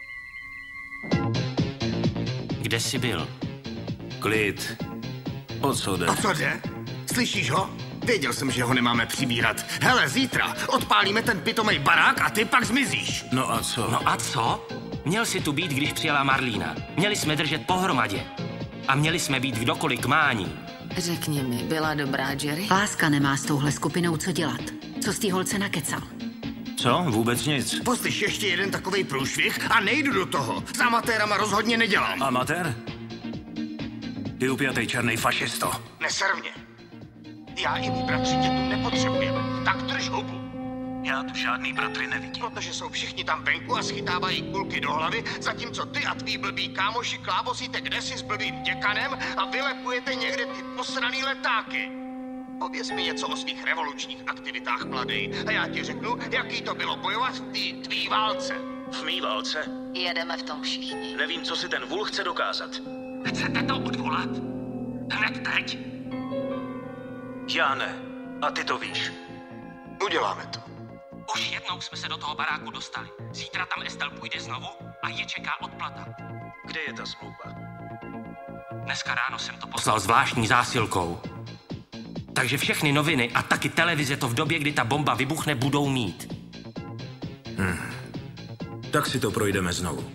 Kde jsi byl? Klid. O co jde? O co jde? Slyšíš ho? Věděl jsem, že ho nemáme přibírat. Hele, zítra odpálíme ten pitomej barák a ty pak zmizíš. No a co? No a co? Měl jsi tu být, když přijela Marlína. Měli jsme držet pohromadě. A měli jsme být kdokoliv k mání. Řekni mi, byla dobrá, Jerry? Láska nemá s touhle skupinou co dělat. Co z té holce nakecal? Co? Vůbec nic. Poslyš ještě jeden takovej průšvih a nejdu do toho. S amatérama rozhodně nedělám. Amatér? Ty upjatej černej fašisto. Neser mě. Já i mý bratři tě tu nepotřebujeme. Tak drž hubu. Já tu žádný bratry nevidím. Protože jsou všichni tam venku a schytávají kulky do hlavy, zatímco ty a tví blbý kámoši klábosíte kdesi s blbým děkanem a vylepujete někde ty posraný letáky. Pověz mi něco o svých revolučních aktivitách, mladý, a já ti řeknu, jaký to bylo bojovat v té tvý válce. V mý válce? Jedeme v tom všichni. Nevím, co si ten vůl chce dokázat. Chcete to odvolat? Hned teď? Já ne. A ty to víš. Uděláme to. Už jednou jsme se do toho baráku dostali. Zítra tam Estelle půjde znovu a je čeká odplata. Kde je ta smlouva? Dneska ráno jsem to poslal zvláštní zásilkou. Takže všechny noviny a taky televize to v době, kdy ta bomba vybuchne, budou mít. Hmm. Tak si to projdeme znovu.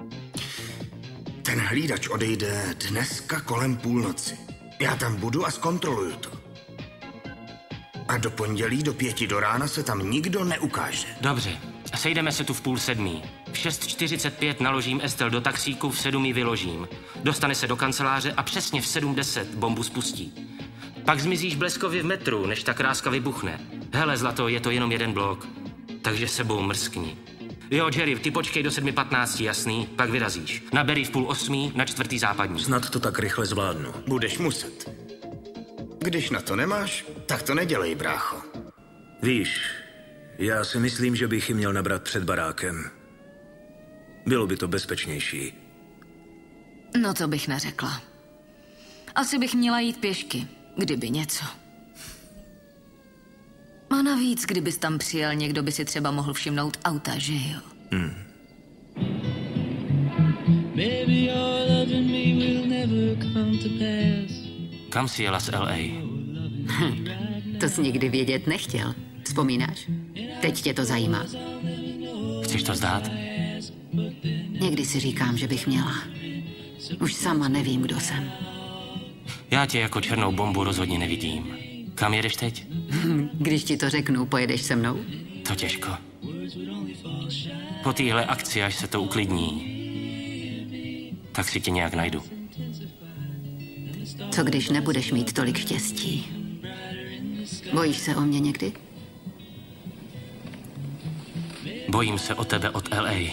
Ten hlídač odejde dneska kolem půlnoci. Já tam budu a zkontroluju to. A do pondělí do pěti do rána se tam nikdo neukáže. Dobře, sejdeme se tu v půl sedmí. V šest čtyřicet pět naložím Estelle do taxíku, v sedm ji vyložím. Dostane se do kanceláře a přesně v sedm deset bombu spustí. Pak zmizíš bleskově v metru, než ta kráska vybuchne. Hele, zlato, je to jenom jeden blok, takže sebou mrskni. Jo, Jerry, ty počkej do sedmi patnácti, jasný, pak vyrazíš. Na Berry v půl osmí, na čtvrtý západní. Snad to tak rychle zvládnu. Budeš muset. Když na to nemáš, tak to nedělej, brácho. Víš, já si myslím, že bych ji měl nabrat před barákem. Bylo by to bezpečnější. No to bych neřekla. Asi bych měla jít pěšky, kdyby něco. A navíc, kdybys tam přijel, někdo by si třeba mohl všimnout auta, že jo? Hmm. Kam jsi jela z L A? Hm, to jsi nikdy vědět nechtěl. Vzpomínáš? Teď tě to zajímá. Chceš to zdát? Někdy si říkám, že bych měla. Už sama nevím, kdo jsem. Já tě jako černou bombu rozhodně nevidím. Kam jedeš teď? Když ti to řeknu, pojedeš se mnou? To těžko. Po téhle akci, až se to uklidní, tak si tě nějak najdu. Co když nebudeš mít tolik štěstí? Bojíš se o mě někdy? Bojím se o tebe od L A.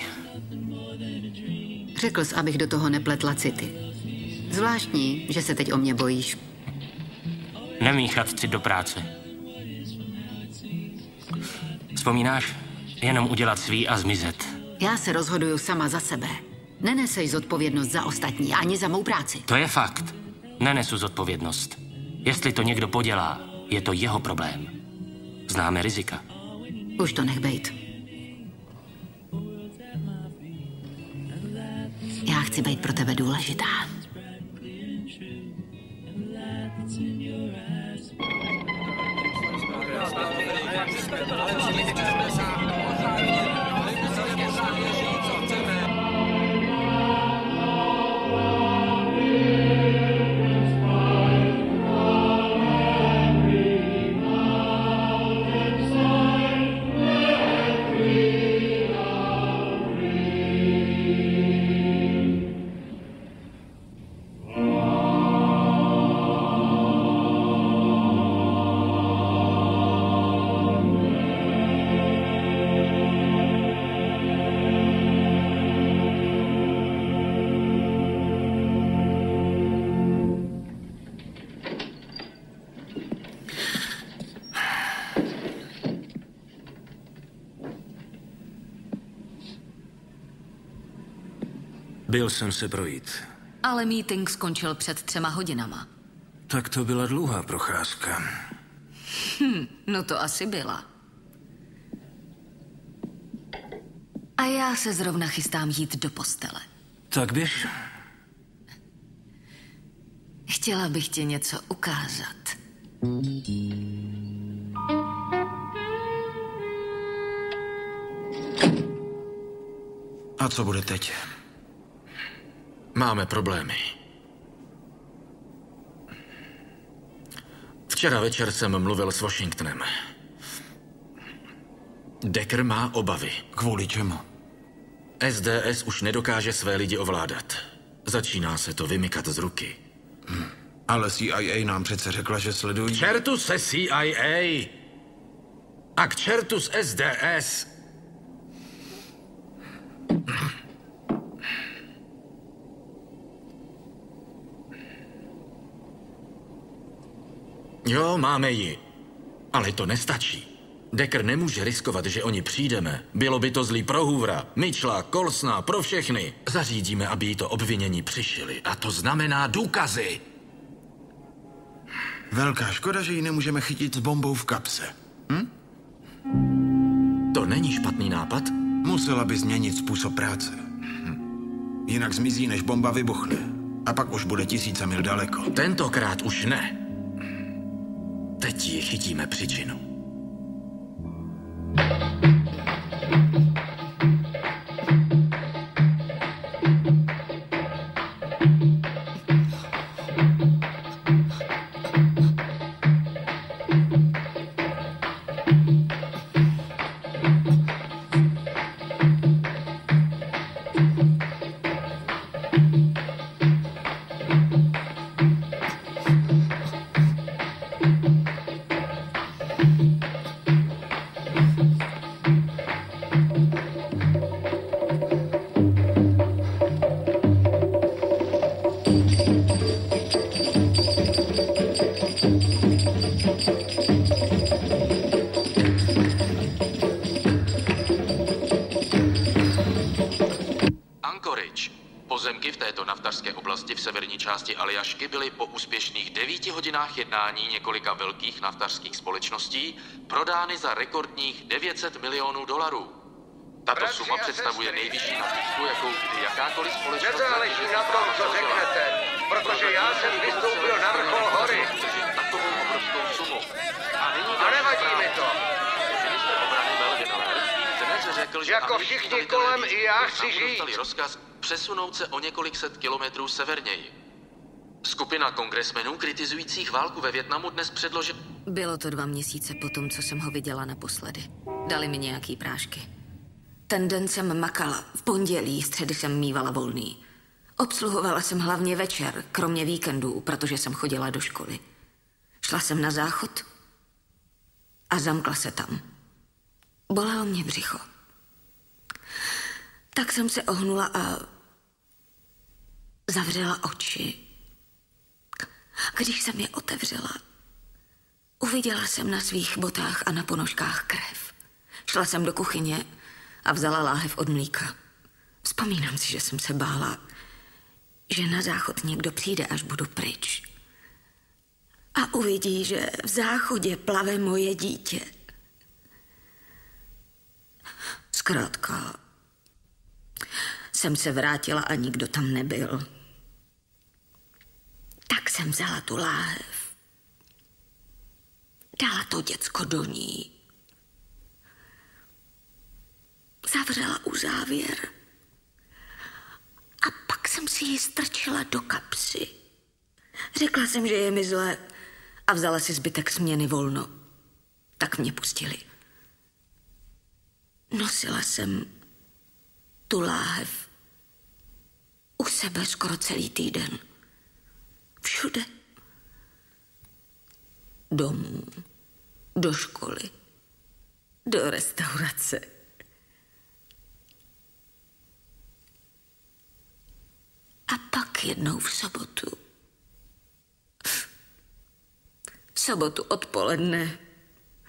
Řekl jsi, abych do toho nepletla city. Zvláštní, že se teď o mě bojíš. Nemíchat cit do práce. Vzpomínáš? Jenom udělat svý a zmizet. Já se rozhoduju sama za sebe. Neneseš zodpovědnost za ostatní, ani za mou práci. To je fakt. Nenesu zodpovědnost. Jestli to někdo podělá, je to jeho problém. Známe rizika. Už to nech bejt. Já chci být pro tebe důležitá. Byl jsem se projít. Ale meeting skončil před třema hodinama. Tak to byla dlouhá procházka. Hm, no to asi byla. A já se zrovna chystám jít do postele. Tak běž. Chtěla bych ti něco ukázat. A co bude teď? Máme problémy. Včera večer jsem mluvil s Washingtonem. Decker má obavy. Kvůli čemu? S D S už nedokáže své lidi ovládat. Začíná se to vymykat z ruky. Hm. Ale C I A nám přece řekla, že sledují... K čertu se C I A! A k čertu z S D S! Jo, máme ji. Ale to nestačí. Decker nemůže riskovat, že oni přijdeme. Bylo by to zlý pro Hoovera, Mitchella, Colsona, pro všechny. Zařídíme, aby jí to obvinění přišili. A to znamená důkazy. Velká škoda, že ji nemůžeme chytit s bombou v kapse. Hm? To není špatný nápad? Musela by změnit způsob práce. Hm. Jinak zmizí, než bomba vybuchne. A pak už bude tisíce mil daleko. Tentokrát už ne. Teď ji chytíme při činu. Aljašky byly po úspěšných devíti hodinách jednání několika velkých naftařských společností prodány za rekordních devět set milionů dolarů. Tato Bratři suma představuje sestry, nejvyšší nabídku, jakou kdy jakákoliv společnost... Nezáleží na tom, co řeknete, protože já jsem vystoupil na vrchol hory. Takovou obrovskou sumu. A nyní... A nevadí mi to. Ministr obrany Melvin Laird dnes řekl, že... Jako všichni kolem i já chci žít. Dostali rozkaz přesunout se o několik set kilometrů severněji. Skupina kongresmenů kritizujících válku ve Vietnamu dnes předložila... Bylo to dva měsíce po tom, co jsem ho viděla naposledy. Dali mi nějaký prášky. Ten den jsem makala. V pondělí, středy jsem mívala volný. Obsluhovala jsem hlavně večer, kromě víkendů, protože jsem chodila do školy. Šla jsem na záchod a zamkla se tam. Bolelo mě břicho. Tak jsem se ohnula a zavřela oči. Když jsem je otevřela, uviděla jsem na svých botách a na ponožkách krev. Šla jsem do kuchyně a vzala láhev od mlíka. Vzpomínám si, že jsem se bála, že na záchod někdo přijde, až budu pryč. A uvidí, že v záchodě plave moje dítě. Zkrátka, jsem se vrátila a nikdo tam nebyl. Tak jsem vzala tu láhev. Dala to děcko do ní. Zavřela uzávěr. A pak jsem si ji strčila do kapsy. Řekla jsem, že je mi zle a vzala si zbytek směny volno. Tak mě pustili. Nosila jsem tu láhev u sebe skoro celý týden. Všude. Domů, do školy, do restaurace. A pak jednou v sobotu. V sobotu odpoledne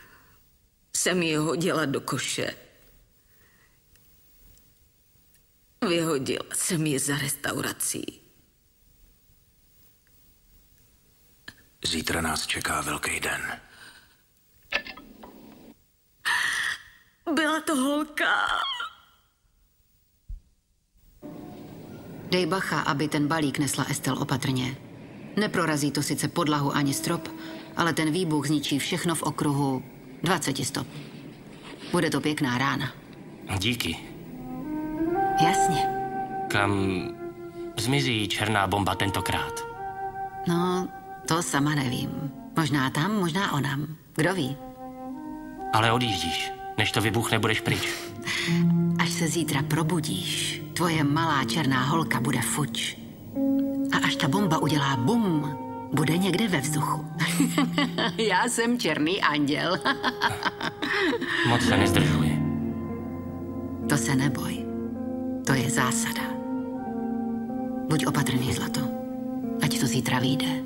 jsem ji hodila do koše. Vyhodila jsem ji za restaurací. Zítra nás čeká velký den. Byla to holka. Dej bacha, aby ten balík nesla Estel opatrně. Neprorazí to sice podlahu ani strop, ale ten výbuch zničí všechno v okruhu dvacet stop. Bude to pěkná rána. Díky. Jasně. Kam zmizí černá bomba tentokrát? No, to sama nevím. Možná tam, možná onam. Kdo ví? Ale odjíždíš. Než to vybuchne, budeš pryč. Až se zítra probudíš, tvoje malá černá holka bude fuč. A až ta bomba udělá bum, bude někde ve vzduchu. Já jsem černý anděl. Moc se nezdržuji. To se neboj. To je zásada. Buď opatrný, zlato. Ať to zítra vyjde.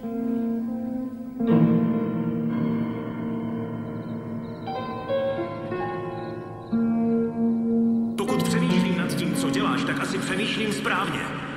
Pokud přemýšlím nad tím, co děláš, tak asi přemýšlím správně.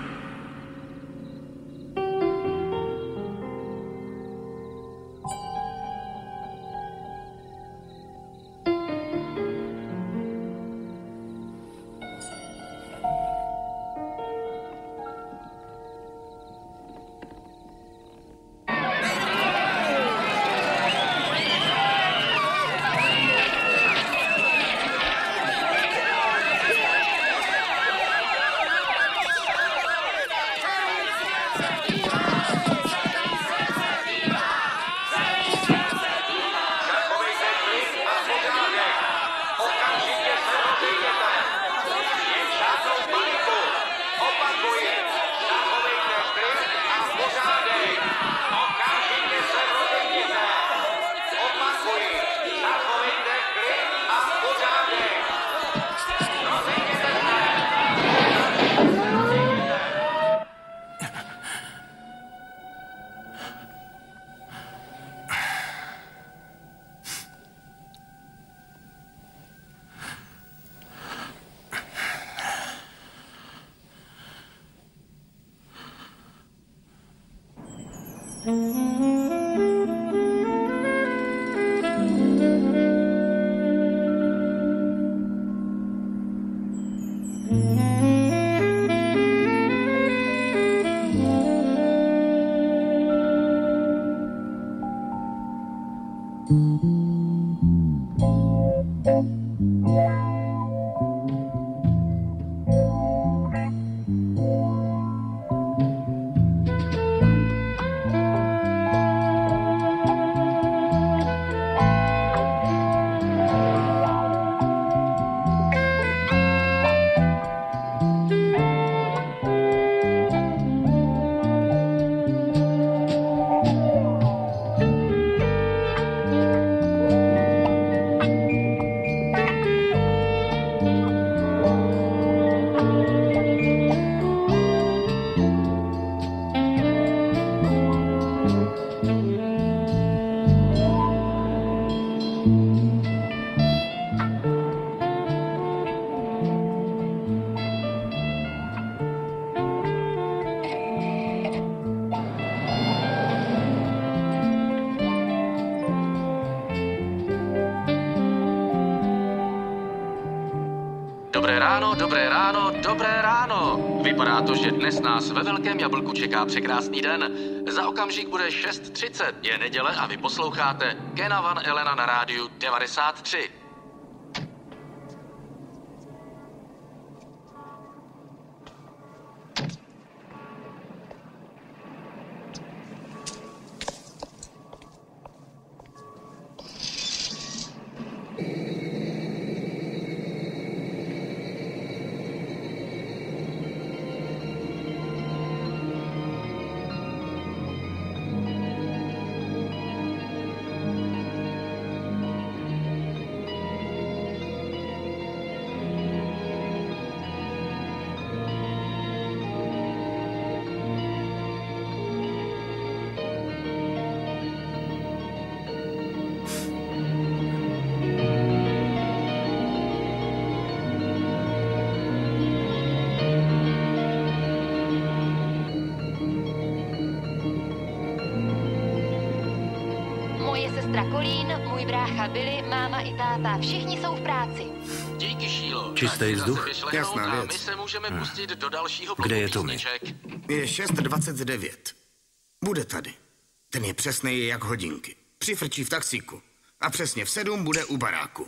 Dobré ráno, dobré ráno, dobré ráno. Vypadá to, že dnes nás ve Velkém Jablku čeká překrásný den. Za okamžik bude šest třicet, je neděle a vy posloucháte Kena Van Elena na rádiu devadesát tři. sestra Colleen, můj brácha Billy, máma i táta. Všichni jsou v práci. Díky, Šílo. Čistý vzduch? Jasná věc. A my se můžeme Hmm. pustit do dalšího Kde je bloku Tommy? písniček. Je šest dvacet devět. Bude tady. Ten je přesnej jak hodinky. Přifrčí v taxíku. A přesně v sedm bude u baráku.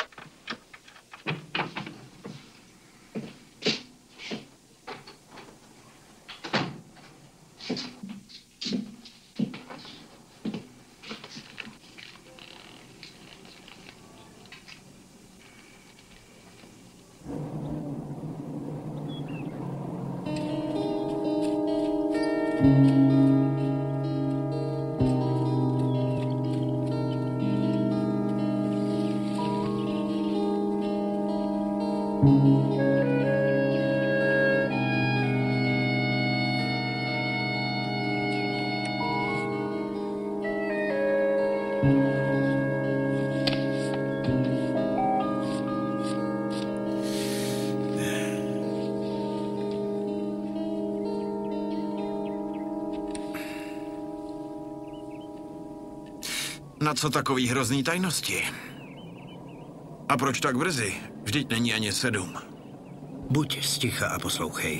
Na co takový hrozný tajnosti? A proč tak brzy? Vždyť není ani sedm. Buď sticha a poslouchej.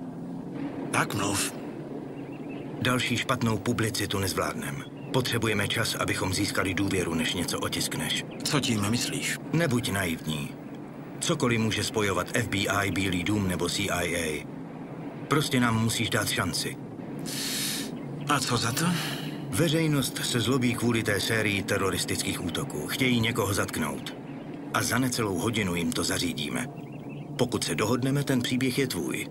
Tak mluv. Další špatnou publicitu nezvládnem. Potřebujeme čas, abychom získali důvěru, než něco otiskneš. Co tím myslíš? Nebuď naivní. Cokoliv může spojovat F B I, Bílý dům nebo C I A. Prostě nám musíš dát šanci. A co za to? Veřejnost se zlobí kvůli té sérii teroristických útoků. Chtějí někoho zatknout. A za necelou hodinu jim to zařídíme. Pokud se dohodneme, ten příběh je tvůj.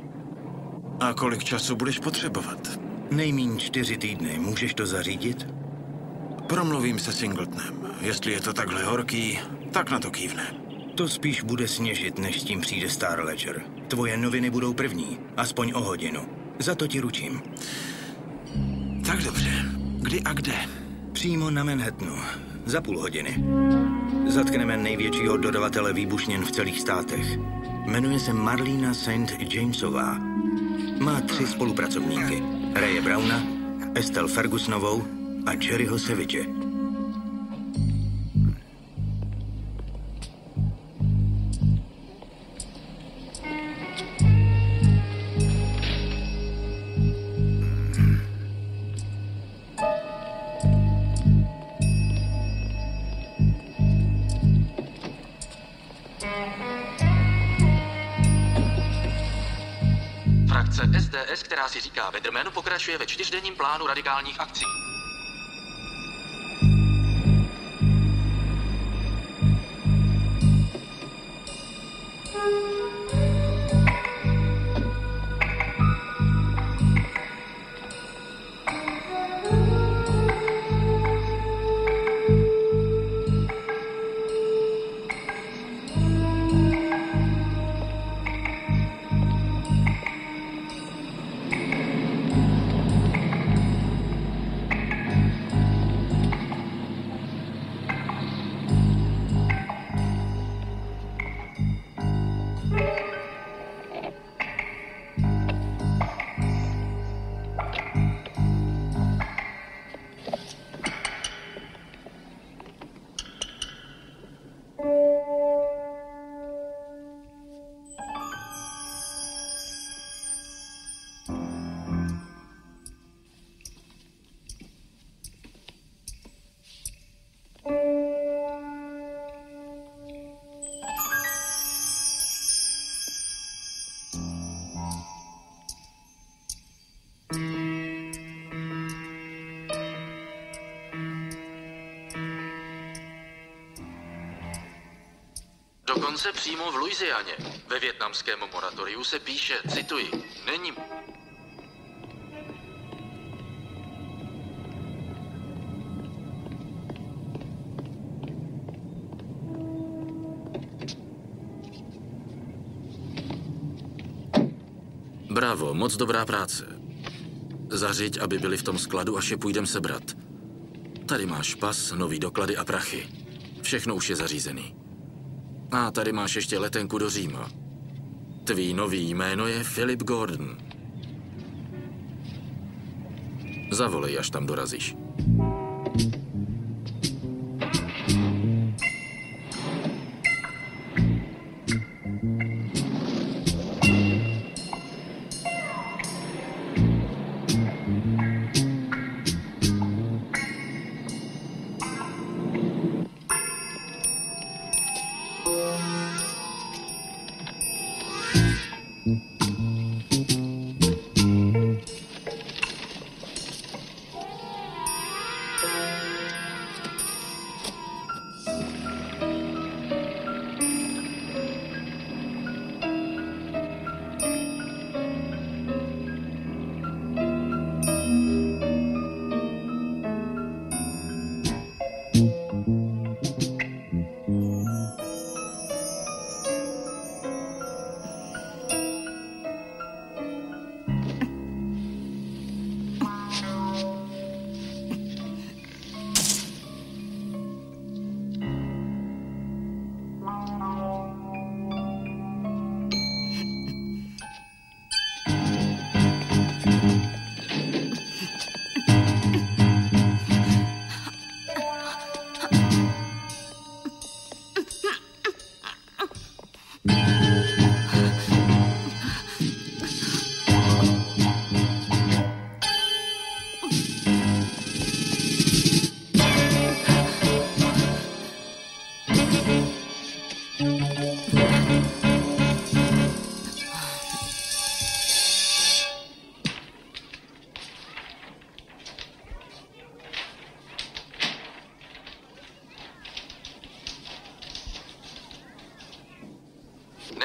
A kolik času budeš potřebovat? Nejmíň čtyři týdny. Můžeš to zařídit? Promluvím se Singletonem. Jestli je to takhle horký, tak na to kývne. To spíš bude sněžit, než s tím přijde Star Ledger. Tvoje noviny budou první. Aspoň o hodinu. Za to ti ručím. Tak dobře. Kdy a kde? Přímo na Manhattanu. Za půl hodiny. Zatkneme největšího dodavatele výbušnin v celých státech. Jmenuje se Marlena Saint Jamesová. Má tři spolupracovníky. Raye Browna, Estelle Fergusonovou a Jerryho Savage. Frakce S D S, která si říká Weatherman, pokračuje ve čtyřdenním plánu radikálních akcí. Dokonce přímo v Louisianě, ve vietnamském moratoriu se píše, cituji, není... Bravo, moc dobrá práce. Zařiď, aby byli v tom skladu, až je půjdem sebrat. Tady máš pas, nový doklady a prachy. Všechno už je zařízený. A tady máš ještě letenku do Říma. Tvý nový jméno je Philip Gordon. Zavolej, až tam dorazíš.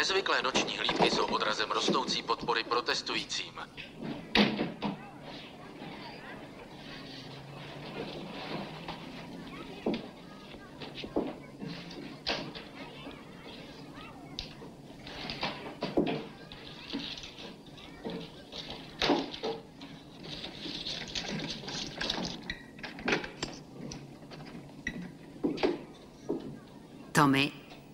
Nezvyklé noční hlídky jsou odrazem rostoucí podpory protestujícím. Tommy.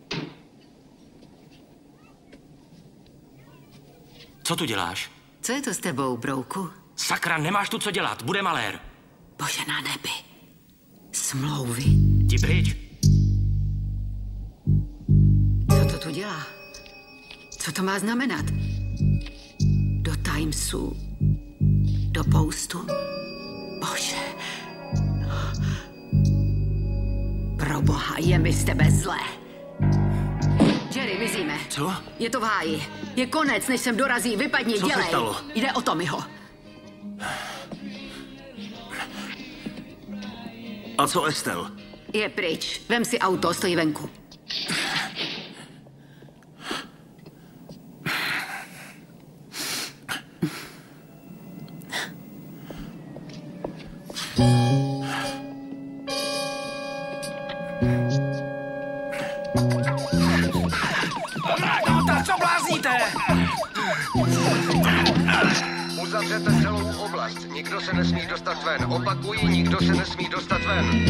Co tu děláš? Co je to s tebou, brouku? Sakra, nemáš tu co dělat, bude malér. Bože na nebi. Smlouvy. Jdi pryč. Co to tu dělá? Co to má znamenat? Do Timesu. Do Postu. Bože. Proboha, je mi z tebe zlé. Jerry, mizíme. Co? Je to v háji. Je konec, než sem dorazí. Vypadni, Co dělej. se stalo? Jde o Tommyho. A co Estel? Je pryč. Vem si auto, stojí venku. Uzavřete celou oblast. Nikdo se nesmí dostat ven. Opakuji, nikdo se nesmí dostat ven.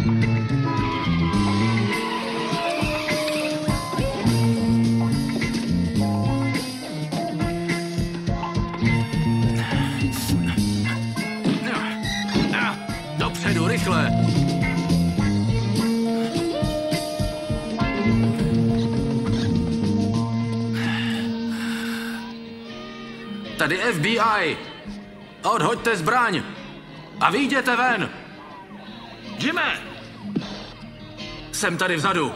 Dopředu, rychle! Tady F B I! Odhoďte zbraň! A vyjděte ven! Jimmy! Jsem tady vzadu.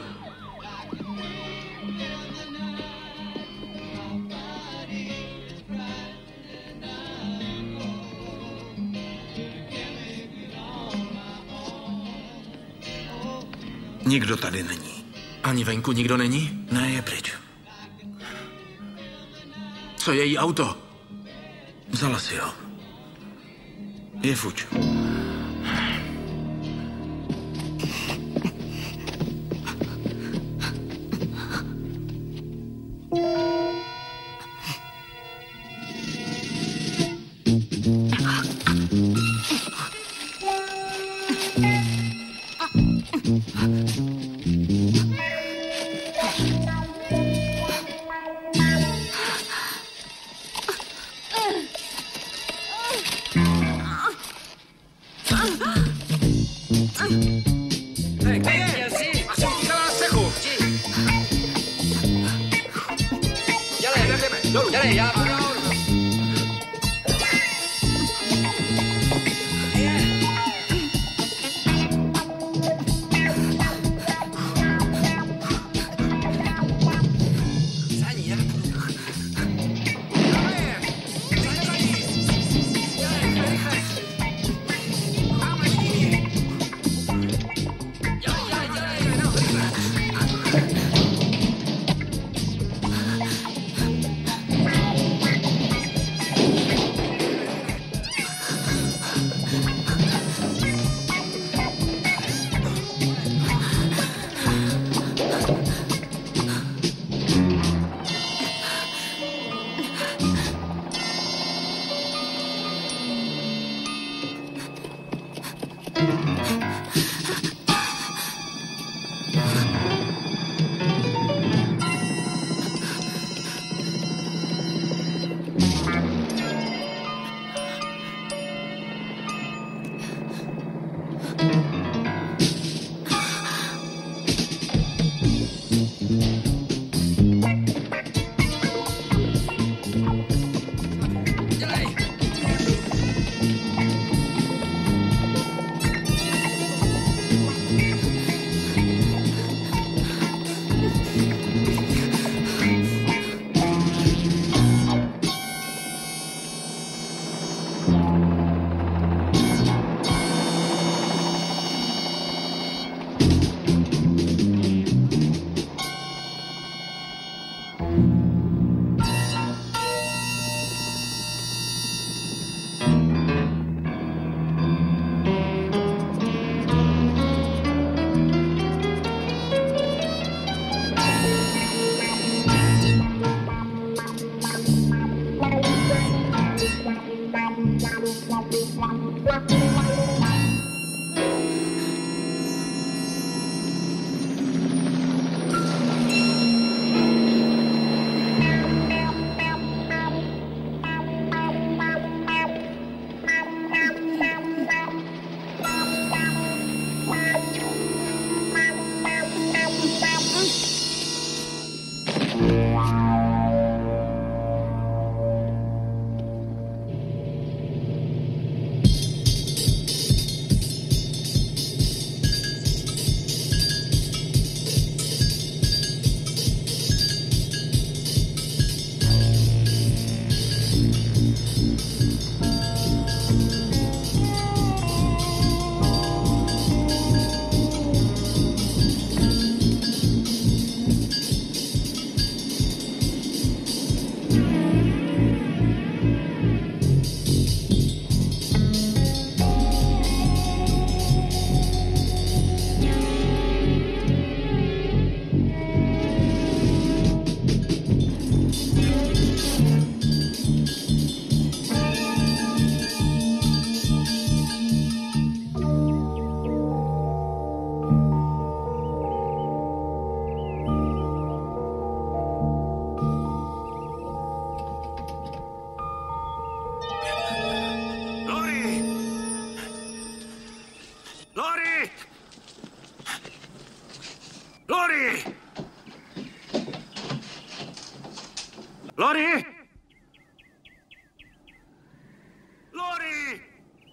Nikdo tady není. Ani venku nikdo není? Ne, je pryč. Co je její auto? Vzala si ho. Je fuč. you Lori! Lori! Lori!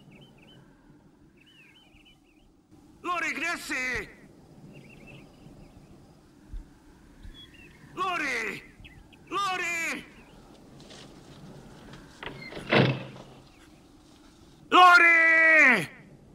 Lori, kde jsi? Lori! Lori! Lori!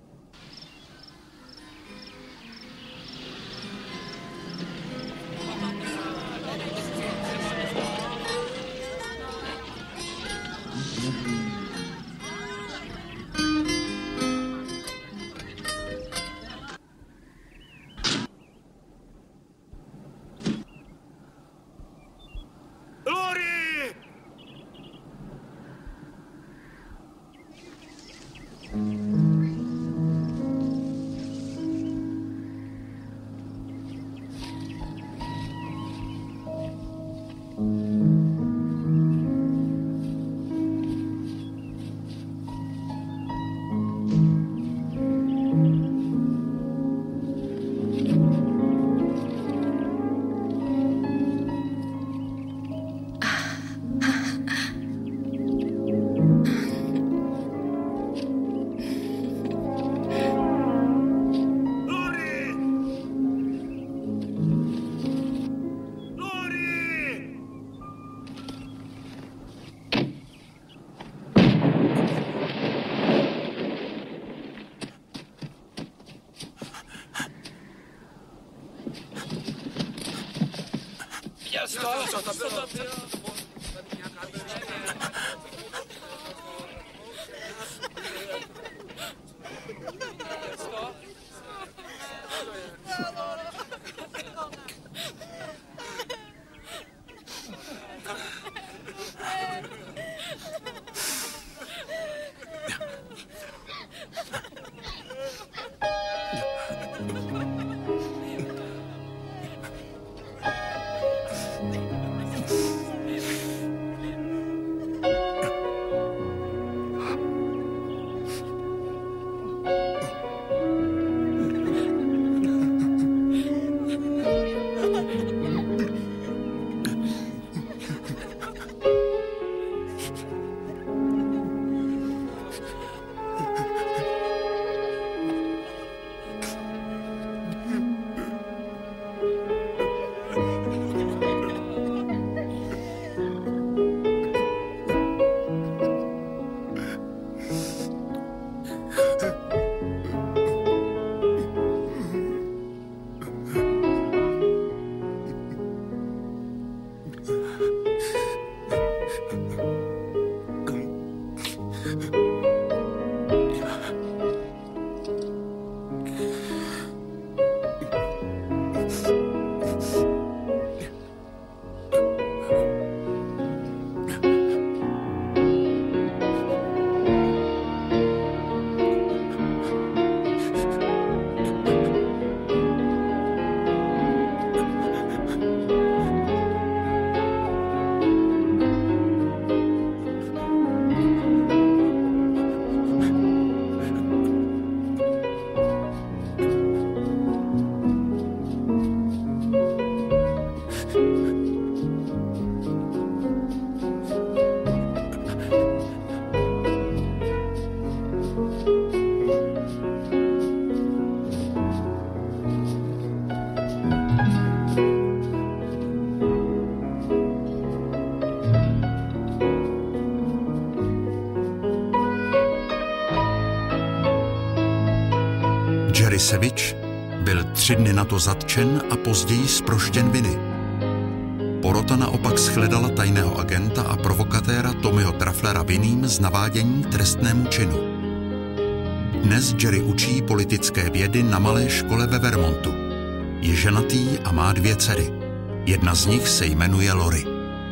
Jerry Savage byl tři dny na to zatčen a později zproštěn viny. Porota naopak shledala tajného agenta a provokatéra Tommyho Trufflera vinným z navádění trestnému činu. Dnes Jerry učí politické vědy na malé škole ve Vermontu. Je ženatý a má dvě dcery. Jedna z nich se jmenuje Lori.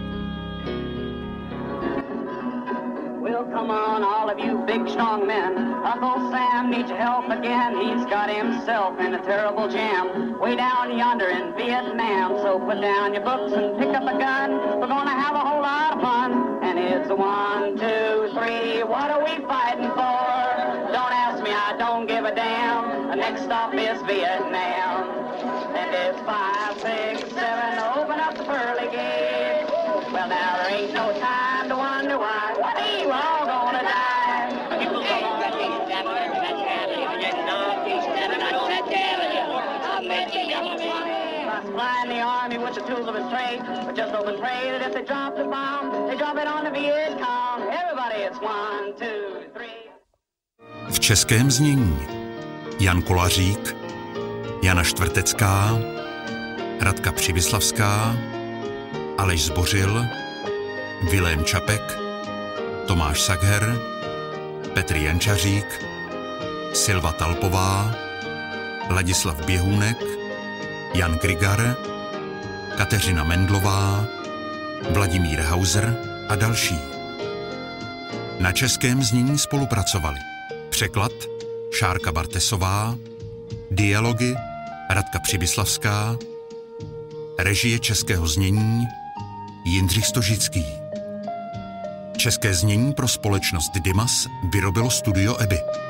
Big strong men, Uncle Sam needs your help again. He's got himself in a terrible jam way down yonder in Vietnam. So put down your books and pick up a gun. We're gonna have a whole lot of fun. And it's one, two, three. What are we fighting for? Don't ask me, I don't give a damn. The next stop is Vietnam. And it's five. supplying the army with the tools of his trade. But just hope and pray that if they drop the bomb, they drop it on the Viet Cong. Everybody, it's one, two, three. V českém znění Jan Kolařík, Jana Štvrtecká, Radka Přibyslavská, Aleš Zbořil, Vilém Čapek, Tomáš Sagher, Petr Jančařík, Silva Talpová, Ladislav Běhůnek, Jan Grigar, Kateřina Mendlová, Vladimír Hauser a další. Na českém znění spolupracovali překlad Šárka Bartesová, dialogy Radka Přibyslavská, režie českého znění Jindřich Stožický. České znění pro společnost Dimas vyrobilo studio E B I.